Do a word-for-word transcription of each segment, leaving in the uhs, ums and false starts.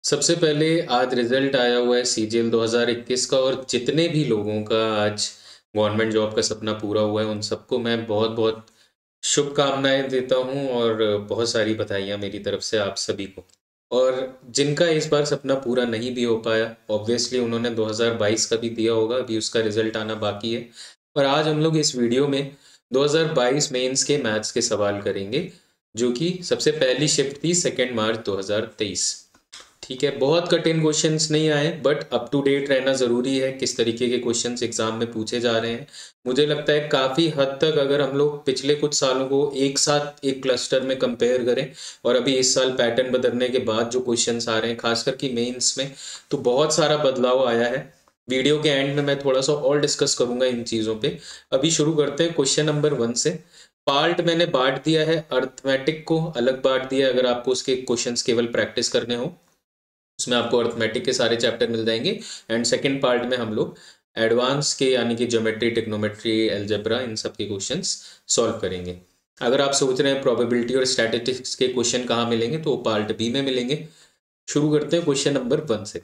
सबसे पहले आज रिजल्ट आया हुआ है सीजीएल दो हज़ार इक्कीस का और जितने भी लोगों का आज गवर्नमेंट जॉब का सपना पूरा हुआ है उन सबको मैं बहुत बहुत शुभकामनाएं देता हूं और बहुत सारी बधाइयां मेरी तरफ से आप सभी को। और जिनका इस बार सपना पूरा नहीं भी हो पाया ऑब्वियसली उन्होंने दो हज़ार बाईस का भी दिया होगा, अभी उसका रिजल्ट आना बाकी है। और आज हम लोग इस वीडियो में दो हज़ार बाईस मेंस के मैथ्स के सवाल करेंगे जो कि सबसे पहली शिफ्ट थी सेकेंड मार्च दो हज़ार तेईस। ठीक है, बहुत कठिन क्वेश्चंस नहीं आए बट अप टू डेट रहना ज़रूरी है किस तरीके के क्वेश्चंस एग्जाम में पूछे जा रहे हैं। मुझे लगता है काफ़ी हद तक अगर हम लोग पिछले कुछ सालों को एक साथ एक क्लस्टर में कंपेयर करें और अभी इस साल पैटर्न बदलने के बाद जो क्वेश्चंस आ रहे हैं खासकर कि मेंस में, तो बहुत सारा बदलाव आया है। वीडियो के एंड में मैं थोड़ा सा और डिस्कस करूंगा इन चीज़ों पे। अभी शुरू करते हैं क्वेश्चन नंबर वन से। पार्ट मैंने बांट दिया है, अर्थमेटिक को अलग बांट दिया है अगर आपको उसके क्वेश्चंस केवल प्रैक्टिस करने हो उसमें आपको अर्थमेटिक के सारे चैप्टर मिल जाएंगे। एंड सेकंड पार्ट में हम लोग एडवांस के यानी कि ज्योमेट्री, ट्रिग्नोमेट्री, अलजेब्रा इन सब के क्वेश्चंस सॉल्व करेंगे। अगर आप सोच रहे हैं प्रोबेबिलिटी और स्टैटिस्टिक्स के क्वेश्चन कहाँ मिलेंगे तो पार्ट बी में मिलेंगे। शुरू करते हैं क्वेश्चन नंबर वन से।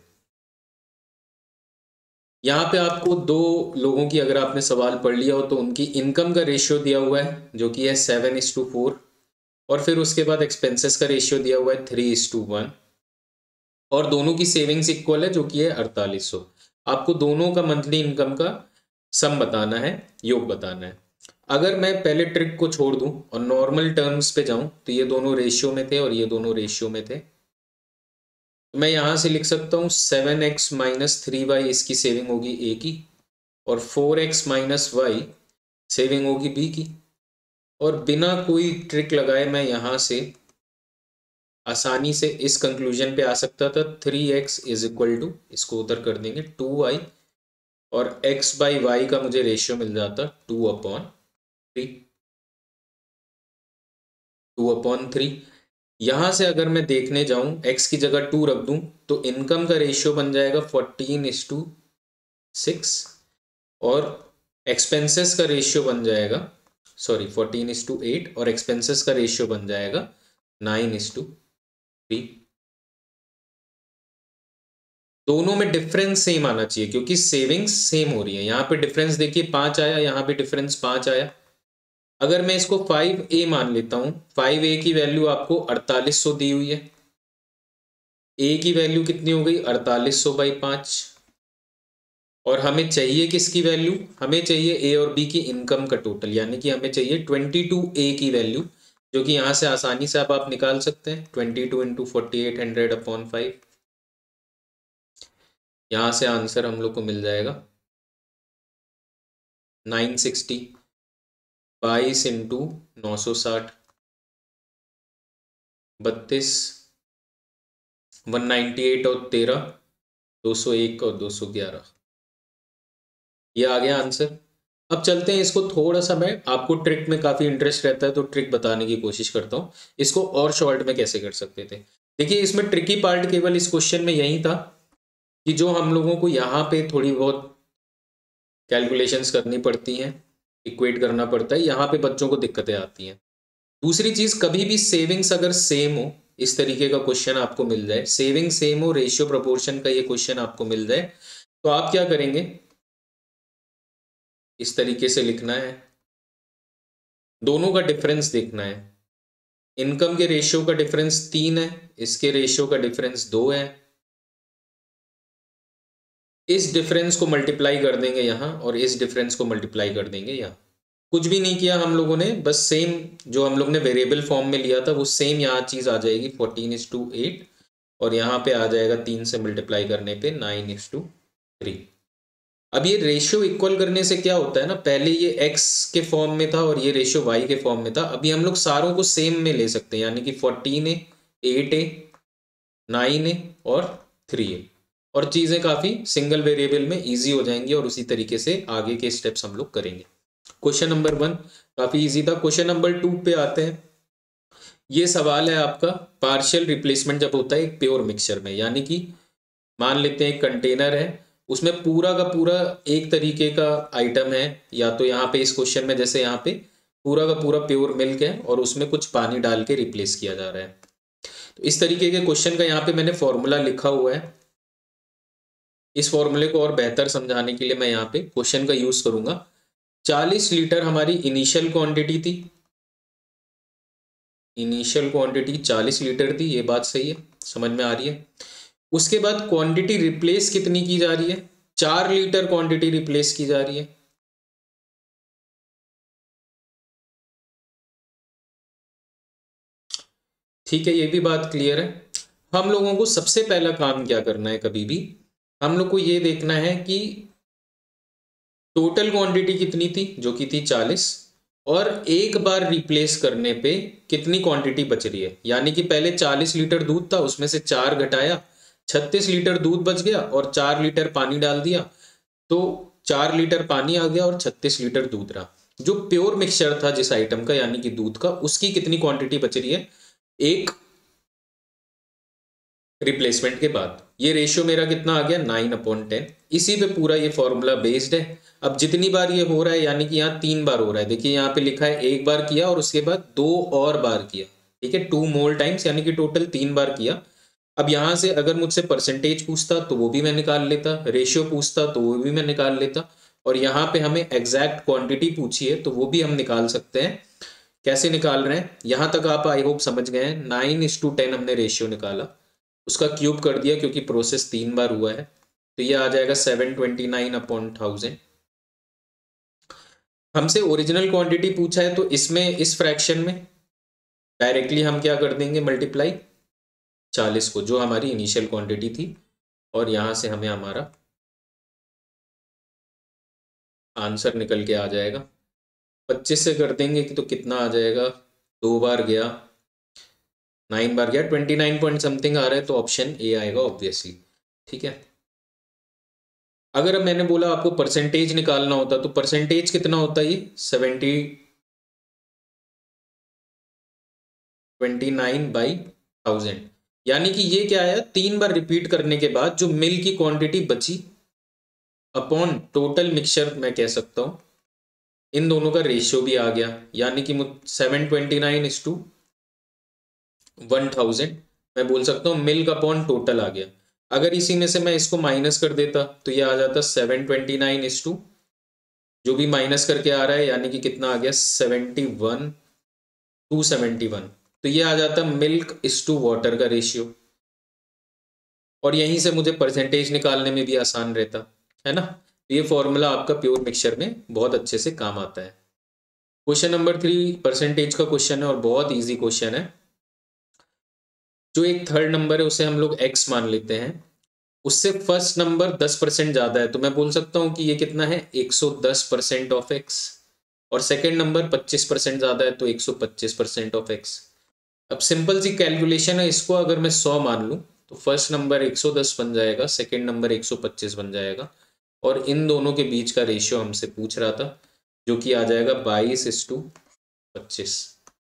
यहाँ पे आपको दो लोगों की अगर आपने सवाल पढ़ लिया हो तो उनकी इनकम का रेशियो दिया हुआ है जो कि है सेवन इज टू फोर और फिर उसके बाद एक्सपेंसेस का रेशियो दिया हुआ है थ्री इज टू वन और दोनों की सेविंग्स इक्वल है जो कि है अड़तालीस सौ। आपको दोनों का मंथली इनकम का सम बताना है, योग बताना है। अगर मैं पहले ट्रिक को छोड़ दूं और नॉर्मल टर्म्स पे जाऊं तो ये दोनों रेशियो में थे और ये दोनों रेशियो में थे, तो मैं यहां से लिख सकता हूं seven x minus three y इसकी सेविंग होगी ए की और four x minus y saving होगी बी की। और बिना कोई ट्रिक लगाए मैं यहां से आसानी से इस कंक्लूजन पे आ सकता था three x is equal to, इसको उधर कर देंगे टू वाई और x बाई वाई का मुझे रेशियो मिल जाता two upon three, two upon three. यहां से अगर मैं देखने जाऊं x की जगह टू रख दूं तो इनकम का रेशियो बन जाएगा फोर्टीन इज टू सिक्स और एक्सपेंसेस का रेशियो बन जाएगा sorry fourteen is to eight और एक्सपेंसेस का रेशियो बन जाएगा नाइन इज टू थ्री। दोनों में डिफरेंस सेम आना चाहिए क्योंकि सेविंग्स सेम हो रही है। यहाँ पे डिफरेंस देखिए पाँच आया, यहाँ पे डिफरेंस पाँच आया। अगर मैं इसको फाइव ए मान लेता हूँ, फाइव ए की वैल्यू आपको अड़तालीस सौ दी हुई है, ए की वैल्यू कितनी हो गई अड़तालीस सौ बाई पाँच और हमें चाहिए किसकी वैल्यू, हमें चाहिए ए और बी की इनकम का टोटल यानी कि हमें चाहिए ट्वेंटी टू ए की वैल्यू जो कि यहाँ से आसानी से आप, आप निकाल सकते हैं twenty two into forty eight hundred upon five. यहाँ से आंसर हम लोग को मिल जाएगा नाइन सिक्सटी, बाईस इंटू नौ सौ साठ, बत्तीस, वन नाइन्टी एट और तेरह, दो सौ एक और दो सौ ग्यारह, ये आ गया आंसर। अब चलते हैं इसको थोड़ा सा, मैं आपको ट्रिक में काफ़ी इंटरेस्ट रहता है तो ट्रिक बताने की कोशिश करता हूँ इसको और शॉर्ट में कैसे कर सकते थे। देखिए इसमें ट्रिकी पार्ट केवल इस क्वेश्चन में यही था कि जो हम लोगों को यहाँ पे थोड़ी बहुत कैलकुलेशंस करनी पड़ती हैं, इक्वेट करना पड़ता है, यहाँ पे बच्चों को दिक्कतें आती हैं। दूसरी चीज़, कभी भी सेविंग्स अगर सेम हो, इस तरीके का क्वेश्चन आपको मिल जाए, सेविंग सेम हो, रेशियो प्रोपोर्शन का ये क्वेश्चन आपको मिल जाए तो आप क्या करेंगे, इस तरीके से लिखना है, दोनों का डिफरेंस देखना है। इनकम के रेशियो का डिफरेंस तीन है, इसके रेशियो का डिफरेंस दो है, इस डिफरेंस को मल्टीप्लाई कर देंगे यहाँ और इस डिफरेंस को मल्टीप्लाई कर देंगे यहाँ। कुछ भी नहीं किया हम लोगों ने, बस सेम जो हम लोग ने वेरिएबल फॉर्म में लिया था वो सेम यहाँ चीज़ आ जाएगी फोर्टीन इज टू एट और यहाँ पे आ जाएगा तीन से मल्टीप्लाई करने पे नाइन इज टू थ्री। अब ये रेशियो इक्वल करने से क्या होता है ना, पहले ये x के फॉर्म में था और ये रेशियो y के फॉर्म में था, अभी हम लोग सारों को सेम में ले सकते हैं यानी कि fourteen A, eight A, nine A और थ्री ए और चीज़ें काफ़ी सिंगल वेरिएबल में इजी हो जाएंगी और उसी तरीके से आगे के स्टेप्स हम लोग करेंगे। क्वेश्चन नंबर वन काफ़ी इजी था। क्वेश्चन नंबर टू पे आते हैं। ये सवाल है आपका, पार्शियल रिप्लेसमेंट जब होता है एक प्योर मिक्सचर में, यानी कि मान लेते हैं एक कंटेनर है, उसमें पूरा का पूरा एक तरीके का आइटम है, या तो यहाँ पे इस क्वेश्चन में जैसे यहाँ पे पूरा का पूरा प्योर मिल्क है और उसमें कुछ पानी डाल के रिप्लेस किया जा रहा है। तो इस तरीके के क्वेश्चन का यहाँ पे मैंने फॉर्मूला लिखा हुआ है। इस फॉर्मूले को और बेहतर समझाने के लिए मैं यहाँ पे क्वेश्चन का यूज करूंगा। चालीस लीटर हमारी इनिशियल क्वांटिटी थी, इनिशियल क्वांटिटी चालीस लीटर थी, ये बात सही है, समझ में आ रही है। उसके बाद क्वांटिटी रिप्लेस कितनी की जा रही है, चार लीटर क्वांटिटी रिप्लेस की जा रही है। ठीक है, ये भी बात क्लियर है। हम लोगों को सबसे पहला काम क्या करना है, कभी भी हम लोग को ये देखना है कि टोटल क्वांटिटी कितनी थी, जो कि थी चालीस, और एक बार रिप्लेस करने पे कितनी क्वांटिटी बच रही है। यानी कि पहले चालीस लीटर दूध था, उसमें से चार घटाया, छत्तीस लीटर दूध बच गया, और चार लीटर पानी डाल दिया, तो चार लीटर पानी आ गया और छत्तीस लीटर दूध रहा। जो प्योर मिक्सचर था जिस आइटम का, यानी कि दूध का, उसकी कितनी क्वांटिटी बच रही है एक रिप्लेसमेंट के बाद। ये रेशियो मेरा कितना आ गया, नाइन अपॉन टेन। इसी पे पूरा ये फॉर्मूला बेस्ड है। अब जितनी बार ये हो रहा है, यानी कि यहाँ तीन बार हो रहा है, देखिए यहाँ पे लिखा है एक बार किया और उसके बाद दो और बार किया, ठीक है, टू मोर टाइम्स, यानी कि टोटल तीन बार किया। अब यहाँ से अगर मुझसे परसेंटेज पूछता तो वो भी मैं निकाल लेता, रेशियो पूछता तो वो भी मैं निकाल लेता, और यहाँ पे हमें एग्जैक्ट क्वांटिटी पूछी है तो वो भी हम निकाल सकते हैं। कैसे निकाल रहे हैं, यहाँ तक आप आई होप समझ गए हैं। नाइन इज टू टेन हमने रेशियो निकाला, उसका क्यूब कर दिया क्योंकि प्रोसेस तीन बार हुआ है, तो ये आ जाएगा seven twenty nine upon thousand. हमसे ओरिजिनल क्वांटिटी पूछा है, तो इसमें इस फ्रैक्शन में डायरेक्टली हम क्या कर देंगे, मल्टीप्लाई चालीस को, जो हमारी इनिशियल क्वांटिटी थी, और यहां से हमें हमारा आंसर निकल के आ जाएगा। पच्चीस से कर देंगे कि तो कितना आ जाएगा, दो बार गया, नाइन बार गया, ट्वेंटी नाइन पॉइंट समथिंग आ रहा है, तो ऑप्शन ए आएगा ऑब्वियसली। ठीक है, अगर मैंने बोला आपको परसेंटेज निकालना होता तो परसेंटेज कितना होता है, ये seventy twenty nine by thousand, यानी कि ये क्या आया, तीन बार रिपीट करने के बाद जो मिल्क की क्वांटिटी बची अपॉन टोटल मिक्सचर मैं कह सकता हूं, इन दोनों का रेशियो भी आ गया, यानी कि seven twenty nine is to one thousand मैं बोल सकता हूँ मिल्क अपॉन टोटल आ गया। अगर इसी में से मैं इसको माइनस कर देता तो ये आ जाता seven twenty nine is to, जो भी माइनस करके आ रहा है, यानी कि कितना आ गया, seventy one to seventy one, तो ये आ जाता मिल्क इज टू वाटर का रेशियो, और यहीं से मुझे परसेंटेज निकालने में भी आसान रहता है ना। तो ये फॉर्मूला आपका प्योर मिक्सचर में बहुत अच्छे से काम आता है। क्वेश्चन नंबर थ्री परसेंटेज का क्वेश्चन है और बहुत इजी क्वेश्चन है। जो एक थर्ड नंबर है उसे हम लोग एक्स मान लेते हैं, उससे फर्स्ट नंबर दस परसेंट ज्यादा है, तो मैं बोल सकता हूं कि ये कितना है, एक सौ दस परसेंट ऑफ एक्स, और सेकंड नंबर पच्चीस परसेंट ज्यादा है तो एक सौ पच्चीस परसेंट ऑफ एक्स। अब सिंपल सी कैलकुलेशन है, इसको अगर मैं सौ मान लूं तो फर्स्ट नंबर एक सौ दस बन जाएगा, सेकंड नंबर एक सौ पच्चीस बन जाएगा, और इन दोनों के बीच का रेशियो हमसे पूछ रहा था, जो कि आ जाएगा बाईस इस टू पच्चीस।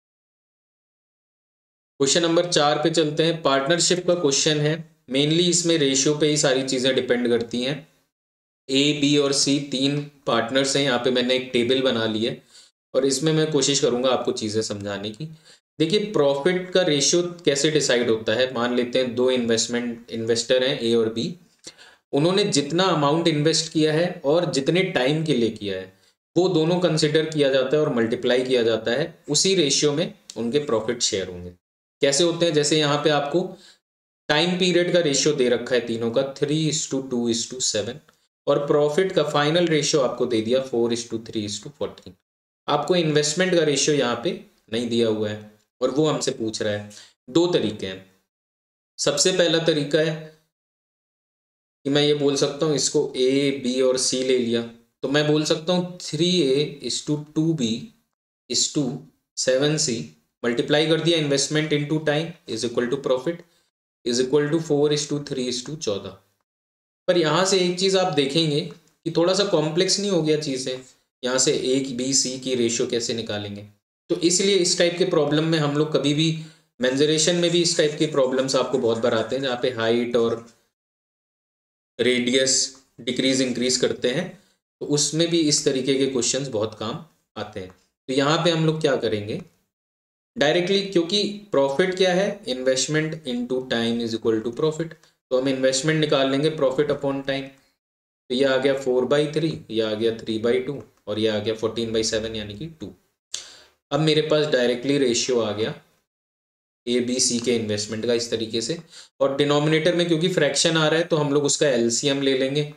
क्वेश्चन नंबर चार पे चलते हैं। पार्टनरशिप का क्वेश्चन है, मेनली इसमें रेशियो पे ही सारी चीजें डिपेंड करती हैं। ए बी और सी तीन पार्टनर्स हैं, यहाँ पे मैंने एक टेबल बना ली है और इसमें मैं कोशिश करूंगा आपको चीजें समझाने की। देखिए प्रॉफिट का रेशियो कैसे डिसाइड होता है, मान लेते हैं दो इन्वेस्टमेंट इन्वेस्टर हैं ए और बी, उन्होंने जितना अमाउंट इन्वेस्ट किया है और जितने टाइम के लिए किया है वो दोनों कंसिडर किया जाता है और मल्टीप्लाई किया जाता है, उसी रेशियो में उनके प्रॉफिट शेयर होंगे। कैसे होते हैं, जैसे यहाँ पे आपको टाइम पीरियड का रेशियो दे रखा है तीनों का, three is to two is to seven, और प्रॉफिट का फाइनल रेशियो आपको दे दिया four is to three is to fourteen. आपको इन्वेस्टमेंट का रेशियो यहाँ पे नहीं दिया हुआ है और वो हमसे पूछ रहा है। दो तरीके हैं, सबसे पहला तरीका है कि मैं ये बोल सकता हूँ, इसको ए बी और सी ले लिया तो मैं बोल सकता हूँ three A is to two B is to seven C, multiply कर दिया investment into time is equal to profit is equal to four is to three is to चौदह। पर यहाँ से एक चीज आप देखेंगे कि थोड़ा सा कॉम्प्लेक्स नहीं हो गया चीजें, यहाँ से ए बी सी की रेशियो कैसे निकालेंगे। तो इसलिए इस टाइप के प्रॉब्लम में हम लोग कभी भी, मेंजरेशन में भी इस टाइप के प्रॉब्लम्स आपको बहुत बार आते हैं जहाँ पे हाइट और रेडियस डिक्रीज इंक्रीज करते हैं, तो उसमें भी इस तरीके के क्वेश्चंस बहुत काम आते हैं। तो यहाँ पे हम लोग क्या करेंगे, डायरेक्टली, क्योंकि प्रॉफिट क्या है, investment into time is equal to profit, तो हम इन्वेस्टमेंट निकाल लेंगे प्रॉफिट अपॉन टाइम। तो ये आ गया फोर बाई थ्री, ये आ गया थ्री बाई टू, और ये आ गया फोर्टीन बाई सेवन यानी कि टू। अब मेरे पास डायरेक्टली रेशियो आ गया ए बी सी के इन्वेस्टमेंट का इस तरीके से, और डिनोमिनेटर में क्योंकि फ्रैक्शन आ रहा है तो हम लोग उसका एलसीएम ले लेंगे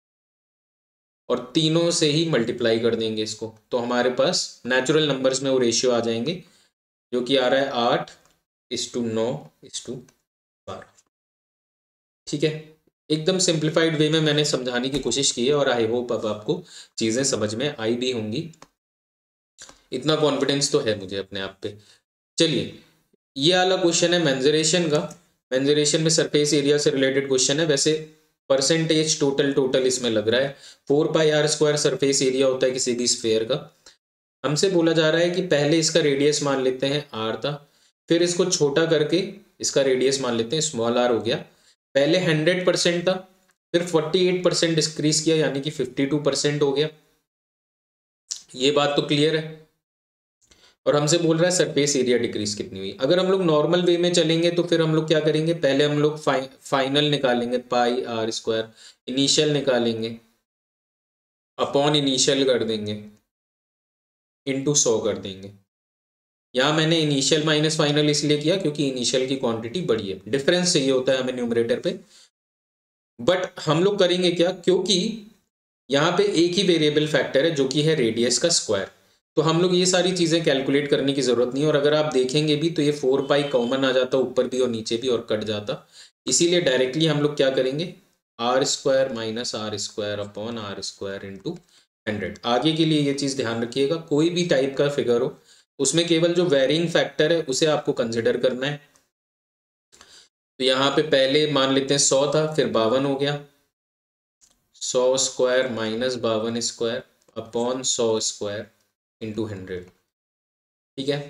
और तीनों से ही मल्टीप्लाई कर देंगे इसको, तो हमारे पास नेचुरल नंबर्स में वो रेशियो आ जाएंगे, जो कि आ रहा है आठ इस टू नौ इस टू बारह। ठीक है, एकदम सिंप्लीफाइड वे में मैंने समझाने की कोशिश की है, और आई होप अब आपको चीज़ें समझ में आई भी होंगी, इतना कॉन्फिडेंस तो है मुझे अपने आप पे। चलिए, ये वाला क्वेश्चन है मेंजरेशन का। मेंजरेशन में सरफेस एरिया से रिलेटेड क्वेश्चन है, वैसे परसेंटेज टोटल टोटल इसमें लग रहा है। Four pi r square surface area होता है किसी भी स्फेयर का। हमसे बोला जा रहा है कि पहले इसका रेडियस मान लेते हैं आर था, फिर इसको छोटा करके इसका रेडियस मान लेते हैं स्मॉल आर हो गया। पहले हंड्रेड परसेंट था, फिर फोर्टी एट परसेंट डिक्रीज किया यानी कि फिफ्टी टू परसेंट हो गया। ये बात तो क्लियर है। और हमसे बोल रहा है सरफेस एरिया डिक्रीज कितनी हुई। अगर हम लोग नॉर्मल वे में चलेंगे तो फिर हम लोग क्या करेंगे, पहले हम लोग फाइ, फाइनल निकालेंगे पाई आर स्क्वायर, इनिशियल निकालेंगे, अपॉन इनिशियल कर देंगे, इनटू सौ कर देंगे। यहाँ मैंने इनिशियल माइनस फाइनल इसलिए किया क्योंकि इनिशियल की क्वांटिटी बड़ी है, डिफरेंस चाहिए होता है हमें न्यूमरेटर पे। बट हम लोग करेंगे क्या, क्योंकि यहाँ पे एक ही वेरिएबल फैक्टर है जो कि है रेडियस का स्क्वायर, तो हम लोग ये सारी चीज़ें कैलकुलेट करने की ज़रूरत नहीं है। और अगर आप देखेंगे भी तो ये फोर पाई कॉमन आ जाता ऊपर भी और नीचे भी और कट जाता, इसीलिए डायरेक्टली हम लोग क्या करेंगे, r square minus r square upon r square into hundred. आगे के लिए ये चीज़ ध्यान रखिएगा, कोई भी टाइप का फिगर हो उसमें केवल जो वेरिंग फैक्टर है उसे आपको कंसिडर करना है। तो यहाँ पे पहले मान लेते हैं सौ था, फिर बावन हो गया, सौ स्क्वायर माइनस बावन स्क्वायर अपॉन सौ स्क्वायर इंटू हंड्रेड। ठीक है,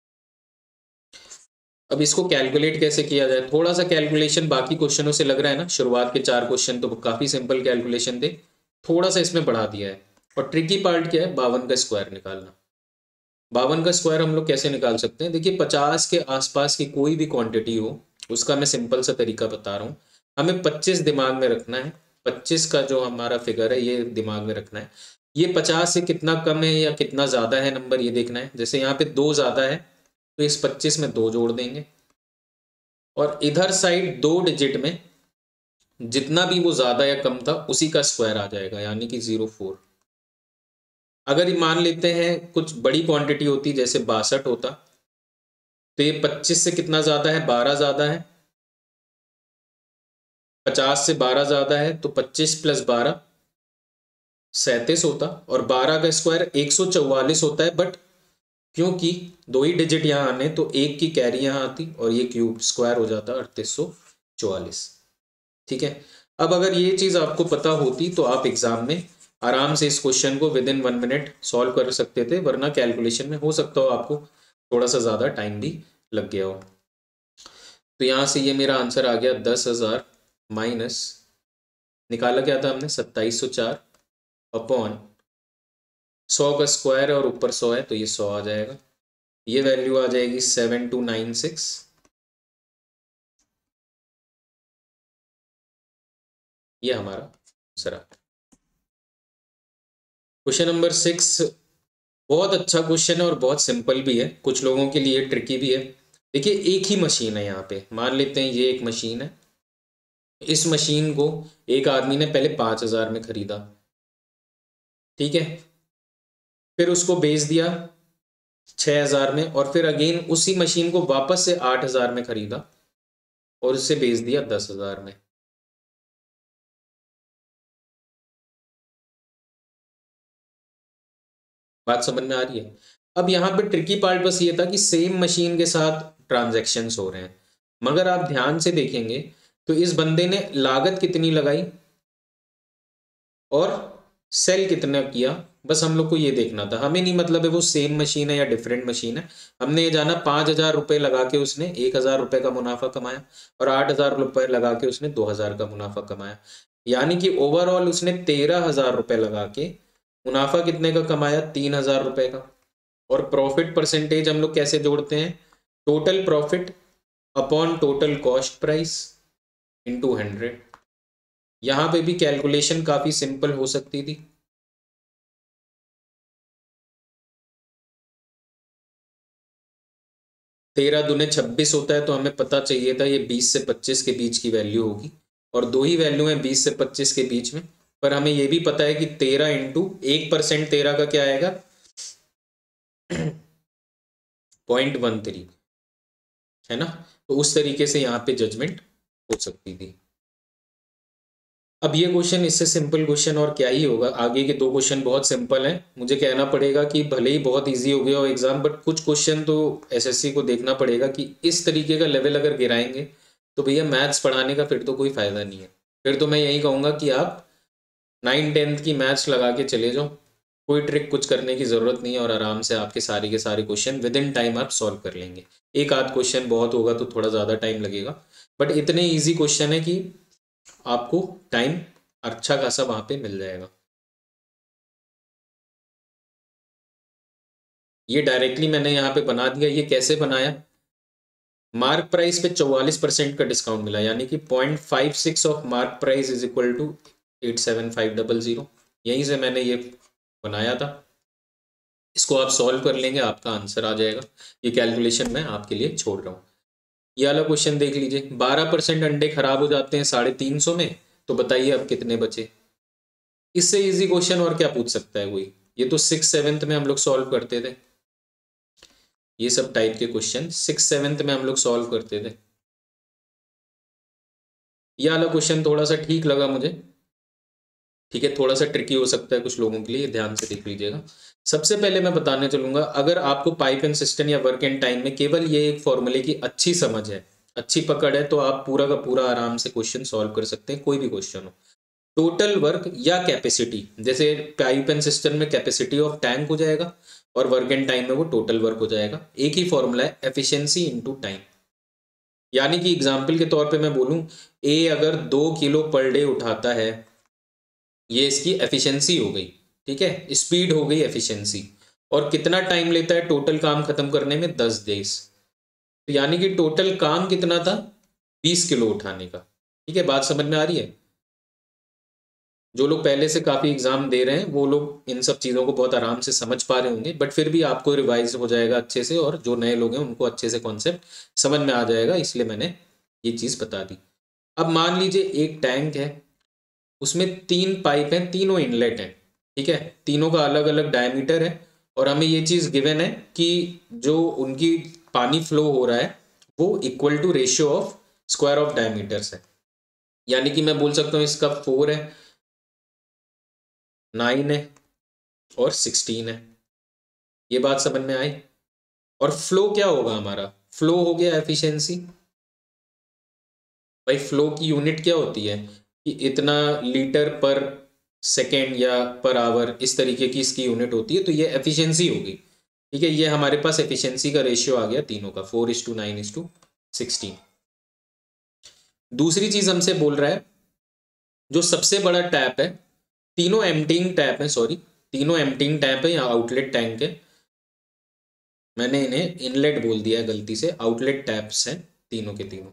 अब इसको कैलकुलेट कैसे किया जाए, थोड़ा सा कैलकुलेशन बाकी क्वेश्चनों से लग रहा है ना, शुरुआत के चार क्वेश्चन तो काफ़ी सिंपल कैलकुलेशन थे, थोड़ा सा इसमें बढ़ा दिया है। और ट्रिकी पार्ट क्या है, बावन का स्क्वायर निकालना। बावन का स्क्वायर हम लोग कैसे निकाल सकते हैं, देखिए पचास के आसपास की कोई भी क्वांटिटी हो उसका मैं सिंपल सा तरीका बता रहा हूँ। हमें पच्चीस दिमाग में रखना है, पच्चीस का जो हमारा फिगर है ये दिमाग में रखना है। ये पचास से कितना कम है या कितना ज़्यादा है नंबर ये देखना है। जैसे यहाँ पे दो ज़्यादा है तो इस पच्चीस में दो जोड़ देंगे, और इधर साइड दो डिजिट में जितना भी वो ज़्यादा या कम था उसी का स्क्वायर आ जाएगा यानी कि जीरो फोर। अगर मान लेते हैं कुछ बड़ी क्वांटिटी होती जैसे बासठ होता, तो ये पच्चीस से कितना ज़्यादा है, बारह ज़्यादा है, पचास से बारह ज़्यादा है, तो पच्चीस प्लस बारह सैंतीस होता, और बारह का स्क्वायर एक सौ चौवालीस होता है। बट क्योंकि दो ही डिजिट यहाँ आने तो एक की कैरी यहाँ आती और ये क्यूब स्क्वायर हो जाता अड़तीस सौ चौवालीस। ठीक है, अब अगर ये चीज़ आपको पता होती तो आप एग्जाम में आराम से इस क्वेश्चन को within one minute solve कर सकते थे, वरना कैलकुलेशन में हो सकता हो आपको थोड़ा सा ज़्यादा टाइम भी लग गया हो। तो यहाँ से ये मेरा आंसर आ गया दस हज़ार माइनस, निकाला क्या था हमने, सत्ताईस सौ चार अपॉन सौ का स्क्वायर है और ऊपर सौ है तो ये सौ आ जाएगा। ये वैल्यू आ जाएगी सेवन टू नाइन सिक्स। ये हमारा आंसर है। क्वेश्चन नंबर सिक्स बहुत अच्छा क्वेश्चन है और बहुत सिंपल भी है, कुछ लोगों के लिए ट्रिकी भी है। देखिए एक ही मशीन है, यहाँ पे मान लेते हैं ये एक मशीन है। इस मशीन को एक आदमी ने पहले पाँच हजार में खरीदा, ठीक है, फिर उसको बेच दिया छः हजार में, और फिर अगेन उसी मशीन को वापस से आठ हजार में खरीदा और उससे बेच दिया दस हजार में। बात समझ में आ रही है। अब यहाँ पे ट्रिकी पार्ट बस ये था कि सेम मशीन के साथ ट्रांजैक्शंस हो रहे हैं, मगर आप ध्यान से देखेंगे तो इस बंदे ने लागत कितनी लगाई और सेल कितना किया, बस हम लोग को ये देखना था। हमें नहीं मतलब है वो सेम मशीन है या डिफरेंट मशीन है, हमने ये जाना पाँच हजार रुपये लगा के उसने एक हजार रुपये का मुनाफा कमाया और आठ हजार रुपये लगा के उसने दो हजार का मुनाफा कमाया, यानी कि ओवरऑल उसने तेरह हजार रुपये लगा के मुनाफा कितने का कमाया, तीन हजार रुपये का। और प्रॉफिट परसेंटेज हम लोग कैसे जोड़ते हैं? Total profit upon total cost price into hundred. यहां पे भी कैलकुलेशन काफी सिंपल हो सकती थी। तेरह दूने छब्बीस होता है, तो हमें पता चाहिए था ये बीस से पच्चीस के बीच की वैल्यू होगी, और दो ही वैल्यू है बीस से पच्चीस के बीच में। पर हमें ये भी पता है कि तेरह इंटू एक परसेंट तेरह का क्या आएगा? पॉइंट वन थ्री, है ना? तो उस तरीके से यहाँ पे जजमेंट हो सकती थी। अब ये क्वेश्चन, इससे सिंपल क्वेश्चन और क्या ही होगा। आगे के दो क्वेश्चन बहुत सिंपल हैं। मुझे कहना पड़ेगा कि भले ही बहुत इजी हो गया हो एग्जाम, बट कुछ क्वेश्चन तो एसएससी को देखना पड़ेगा कि इस तरीके का लेवल अगर गिराएंगे तो भैया मैथ्स पढ़ाने का फिर तो कोई फायदा नहीं है। फिर तो मैं यही कहूँगा कि आप नाइन टेंथ की मैथ्स लगा के चले जाओ, कोई ट्रिक कुछ करने की ज़रूरत नहीं है, और आराम से आपके सारे के सारे क्वेश्चन विद इन टाइम आप सॉल्व कर लेंगे। एक आध क्वेश्चन बहुत होगा तो थोड़ा ज़्यादा टाइम लगेगा, बट इतने ईजी क्वेश्चन है कि आपको टाइम अच्छा खासा वहां पे मिल जाएगा। ये डायरेक्टली मैंने यहाँ पे बना दिया। ये कैसे बनाया? मार्क प्राइस पे चौवालीस परसेंट का डिस्काउंट मिला, यानी कि point five six of mark price is equal to eight seven five double zero. यहीं से मैंने ये बनाया था। इसको आप सॉल्व कर लेंगे, आपका आंसर आ जाएगा। ये कैलकुलेशन मैं आपके लिए छोड़ रहा हूँ। ये वाला क्वेश्चन देख लीजिए। बारह परसेंट अंडे खराब हो जाते हैं साढ़े तीन सौ में, तो बताइए अब कितने बचे? इससे इजी क्वेश्चन और क्या पूछ सकता है कोई? ये तो सिक्स सेवेंथ में हम लोग सॉल्व करते थे। ये सब टाइप के क्वेश्चन सिक्स सेवेंथ में हम लोग सॉल्व करते थे। ये वाला क्वेश्चन थोड़ा सा ठीक लगा मुझे। ठीक है, थोड़ा सा ट्रिकी हो सकता है कुछ लोगों के लिए, ध्यान से देख लीजिएगा। सबसे पहले मैं बताने चलूंगा, अगर आपको पाइप एंड सिस्टम या वर्क एंड टाइम में केवल ये एक फॉर्मूले की अच्छी समझ है, अच्छी पकड़ है, तो आप पूरा का पूरा आराम से क्वेश्चन सॉल्व कर सकते हैं, कोई भी क्वेश्चन हो। टोटल वर्क या कैपेसिटी, जैसे पाइप एंड सिस्टम में कैपेसिटी ऑफ टैंक हो जाएगा, और वर्क एंड टाइम में वो टोटल वर्क हो जाएगा। एक ही फॉर्मूला है, एफिशिएंसी इनटू टाइम। यानी कि एग्जाम्पल के तौर पे मैं बोलूं, ए अगर दो किलो पर डे उठाता है, ये इसकी एफिशिएंसी हो गई। ठीक है, स्पीड हो गई एफिशिएंसी। और कितना टाइम लेता है टोटल काम खत्म करने में? दस डेज। तो यानी कि टोटल काम कितना था? बीस किलो उठाने का। ठीक है, बात समझ में आ रही है? जो लोग पहले से काफ़ी एग्जाम दे रहे हैं वो लोग इन सब चीज़ों को बहुत आराम से समझ पा रहे होंगे, बट फिर भी आपको रिवाइज हो जाएगा अच्छे से, और जो नए लोग हैं उनको अच्छे से कॉन्सेप्ट समझ में आ जाएगा, इसलिए मैंने ये चीज़ बता दी। अब मान लीजिए एक टैंक है, उसमें तीन पाइप हैं, तीनों इनलेट हैं। ठीक है, तीनों का अलग अलग डायमीटर है, और हमें ये चीज़ गिवन है कि जो उनकी पानी फ्लो हो रहा है वो equal to ratio of square of diameters है। यानी कि मैं बोल सकता हूँ इसका फोर है, नाइन है, और सिक्सटीन है। ये बात समझ में आई? और फ्लो क्या होगा हमारा? फ्लो हो गया एफिशिएंसी। भाई फ्लो की यूनिट क्या होती है कि इतना लीटर पर सेकेंड या पर आवर, इस तरीके की इसकी यूनिट होती है, तो ये एफिशिएंसी होगी। ठीक है, ये हमारे पास एफिशिएंसी का रेशियो आ गया तीनों का, four is to nine is to sixteen. दूसरी चीज हमसे बोल रहा है, जो सबसे बड़ा टैप है, तीनों एम्प्टिंग टैप है, सॉरी तीनों एम्प्टिंग टैप है या आउटलेट टैंक है, मैंने इन्हें इनलेट बोल दिया है गलती से, आउटलेट टैप्स हैं तीनों के तीनों,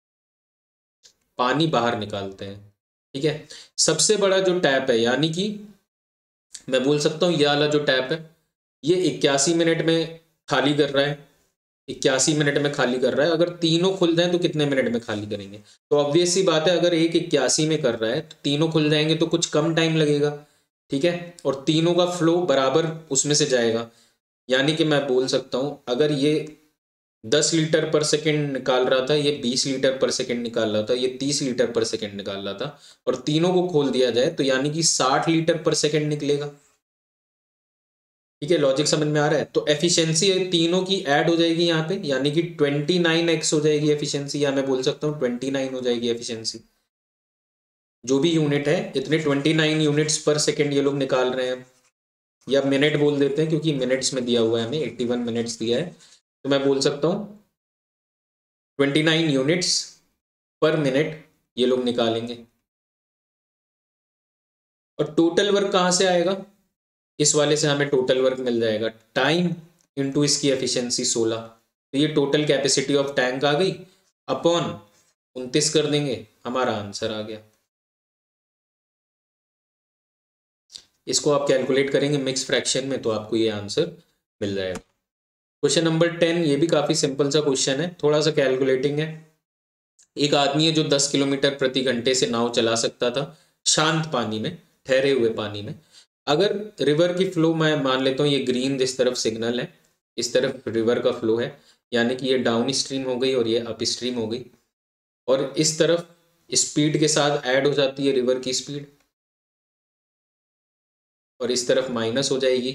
पानी बाहर निकालते हैं। ठीक है, सबसे बड़ा जो टैप है, यानी कि मैं बोल सकता हूँ ये वाला जो टैप है, ये इक्यासी मिनट में खाली कर रहा है, इक्यासी मिनट में खाली कर रहा है। अगर तीनों खुल जाएं तो कितने मिनट में खाली करेंगे? तो ऑब्वियस सी बात है, अगर एक इक्यासी में कर रहा है तो तीनों खुल जाएंगे तो कुछ कम टाइम लगेगा। ठीक है, और तीनों का फ्लो बराबर उसमें से जाएगा। यानी कि मैं बोल सकता हूँ, अगर ये दस लीटर पर सेकेंड निकाल रहा था, ये बीस लीटर पर सेकेंड निकाल रहा था, ये तीस लीटर पर सेकेंड निकाल रहा था, और तीनों को खोल दिया जाए तो यानी कि साठ लीटर पर सेकेंड निकलेगा। ठीक है, लॉजिक समझ में आ रहा है? तो एफिशिएंसी तीनों की ऐड हो जाएगी यहाँ पे, यानी कि ट्वेंटी नाइन एक्स हो जाएगी एफिशिएंसी, या मैं बोल सकता हूँ ट्वेंटी नाइन हो जाएगी एफिशिएंसी। जो भी यूनिट है, इतने twenty nine units per second ये लोग निकाल रहे हैं, या मिनट बोल देते हैं क्योंकि मिनट्स में दिया हुआ है, हमें इक्यासी मिनट्स दिया है, तो मैं बोल सकता हूँ twenty nine units per minute ये लोग निकालेंगे। और टोटल वर्क कहाँ से आएगा? इस वाले से हमें टोटल वर्क मिल जाएगा, टाइम इंटू इसकी एफिशिएंसी सोलह, तो ये टोटल कैपेसिटी ऑफ टैंक आ गई, अपॉन उनतीस कर देंगे, हमारा आंसर आ गया। इसको आप कैलकुलेट करेंगे मिक्स फ्रैक्शन में तो आपको ये आंसर मिल जाएगा। क्वेश्चन नंबर टेन, ये भी काफी सिंपल सा क्वेश्चन है, थोड़ा सा कैलकुलेटिंग है। एक आदमी है जो दस किलोमीटर प्रति घंटे से नाव चला सकता था शांत पानी में, ठहरे हुए पानी में। अगर रिवर की फ्लो, मैं मान लेता हूँ ये ग्रीन जिस तरफ सिग्नल है, इस तरफ रिवर का फ्लो है, यानी कि ये डाउन स्ट्रीम हो गई और ये अप स्ट्रीम हो गई, और इस तरफ स्पीड के साथ ऐड हो जाती है रिवर की स्पीड, और इस तरफ माइनस हो जाएगी,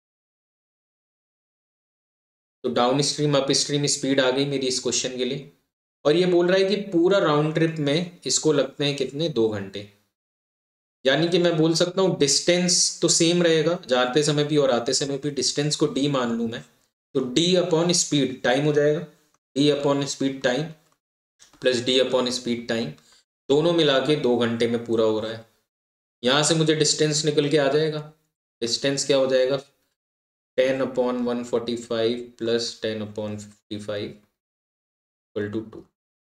तो downstream upstream speed आ गई मेरी इस क्वेश्चन के लिए। और ये बोल रहा है कि पूरा राउंड ट्रिप में इसको लगते हैं कितने, दो घंटे। यानी कि मैं बोल सकता हूँ डिस्टेंस तो सेम रहेगा, जाते समय भी और आते समय भी, डिस्टेंस को डी मान लूँ मैं, तो डी अपॉन स्पीड टाइम हो जाएगा, D upon speed time plus D upon speed time, दोनों मिला के दो घंटे में पूरा हो रहा है। यहाँ से मुझे डिस्टेंस निकल के आ जाएगा, डिस्टेंस क्या हो जाएगा, ten upon one forty five plus ten upon fifty five equal to two.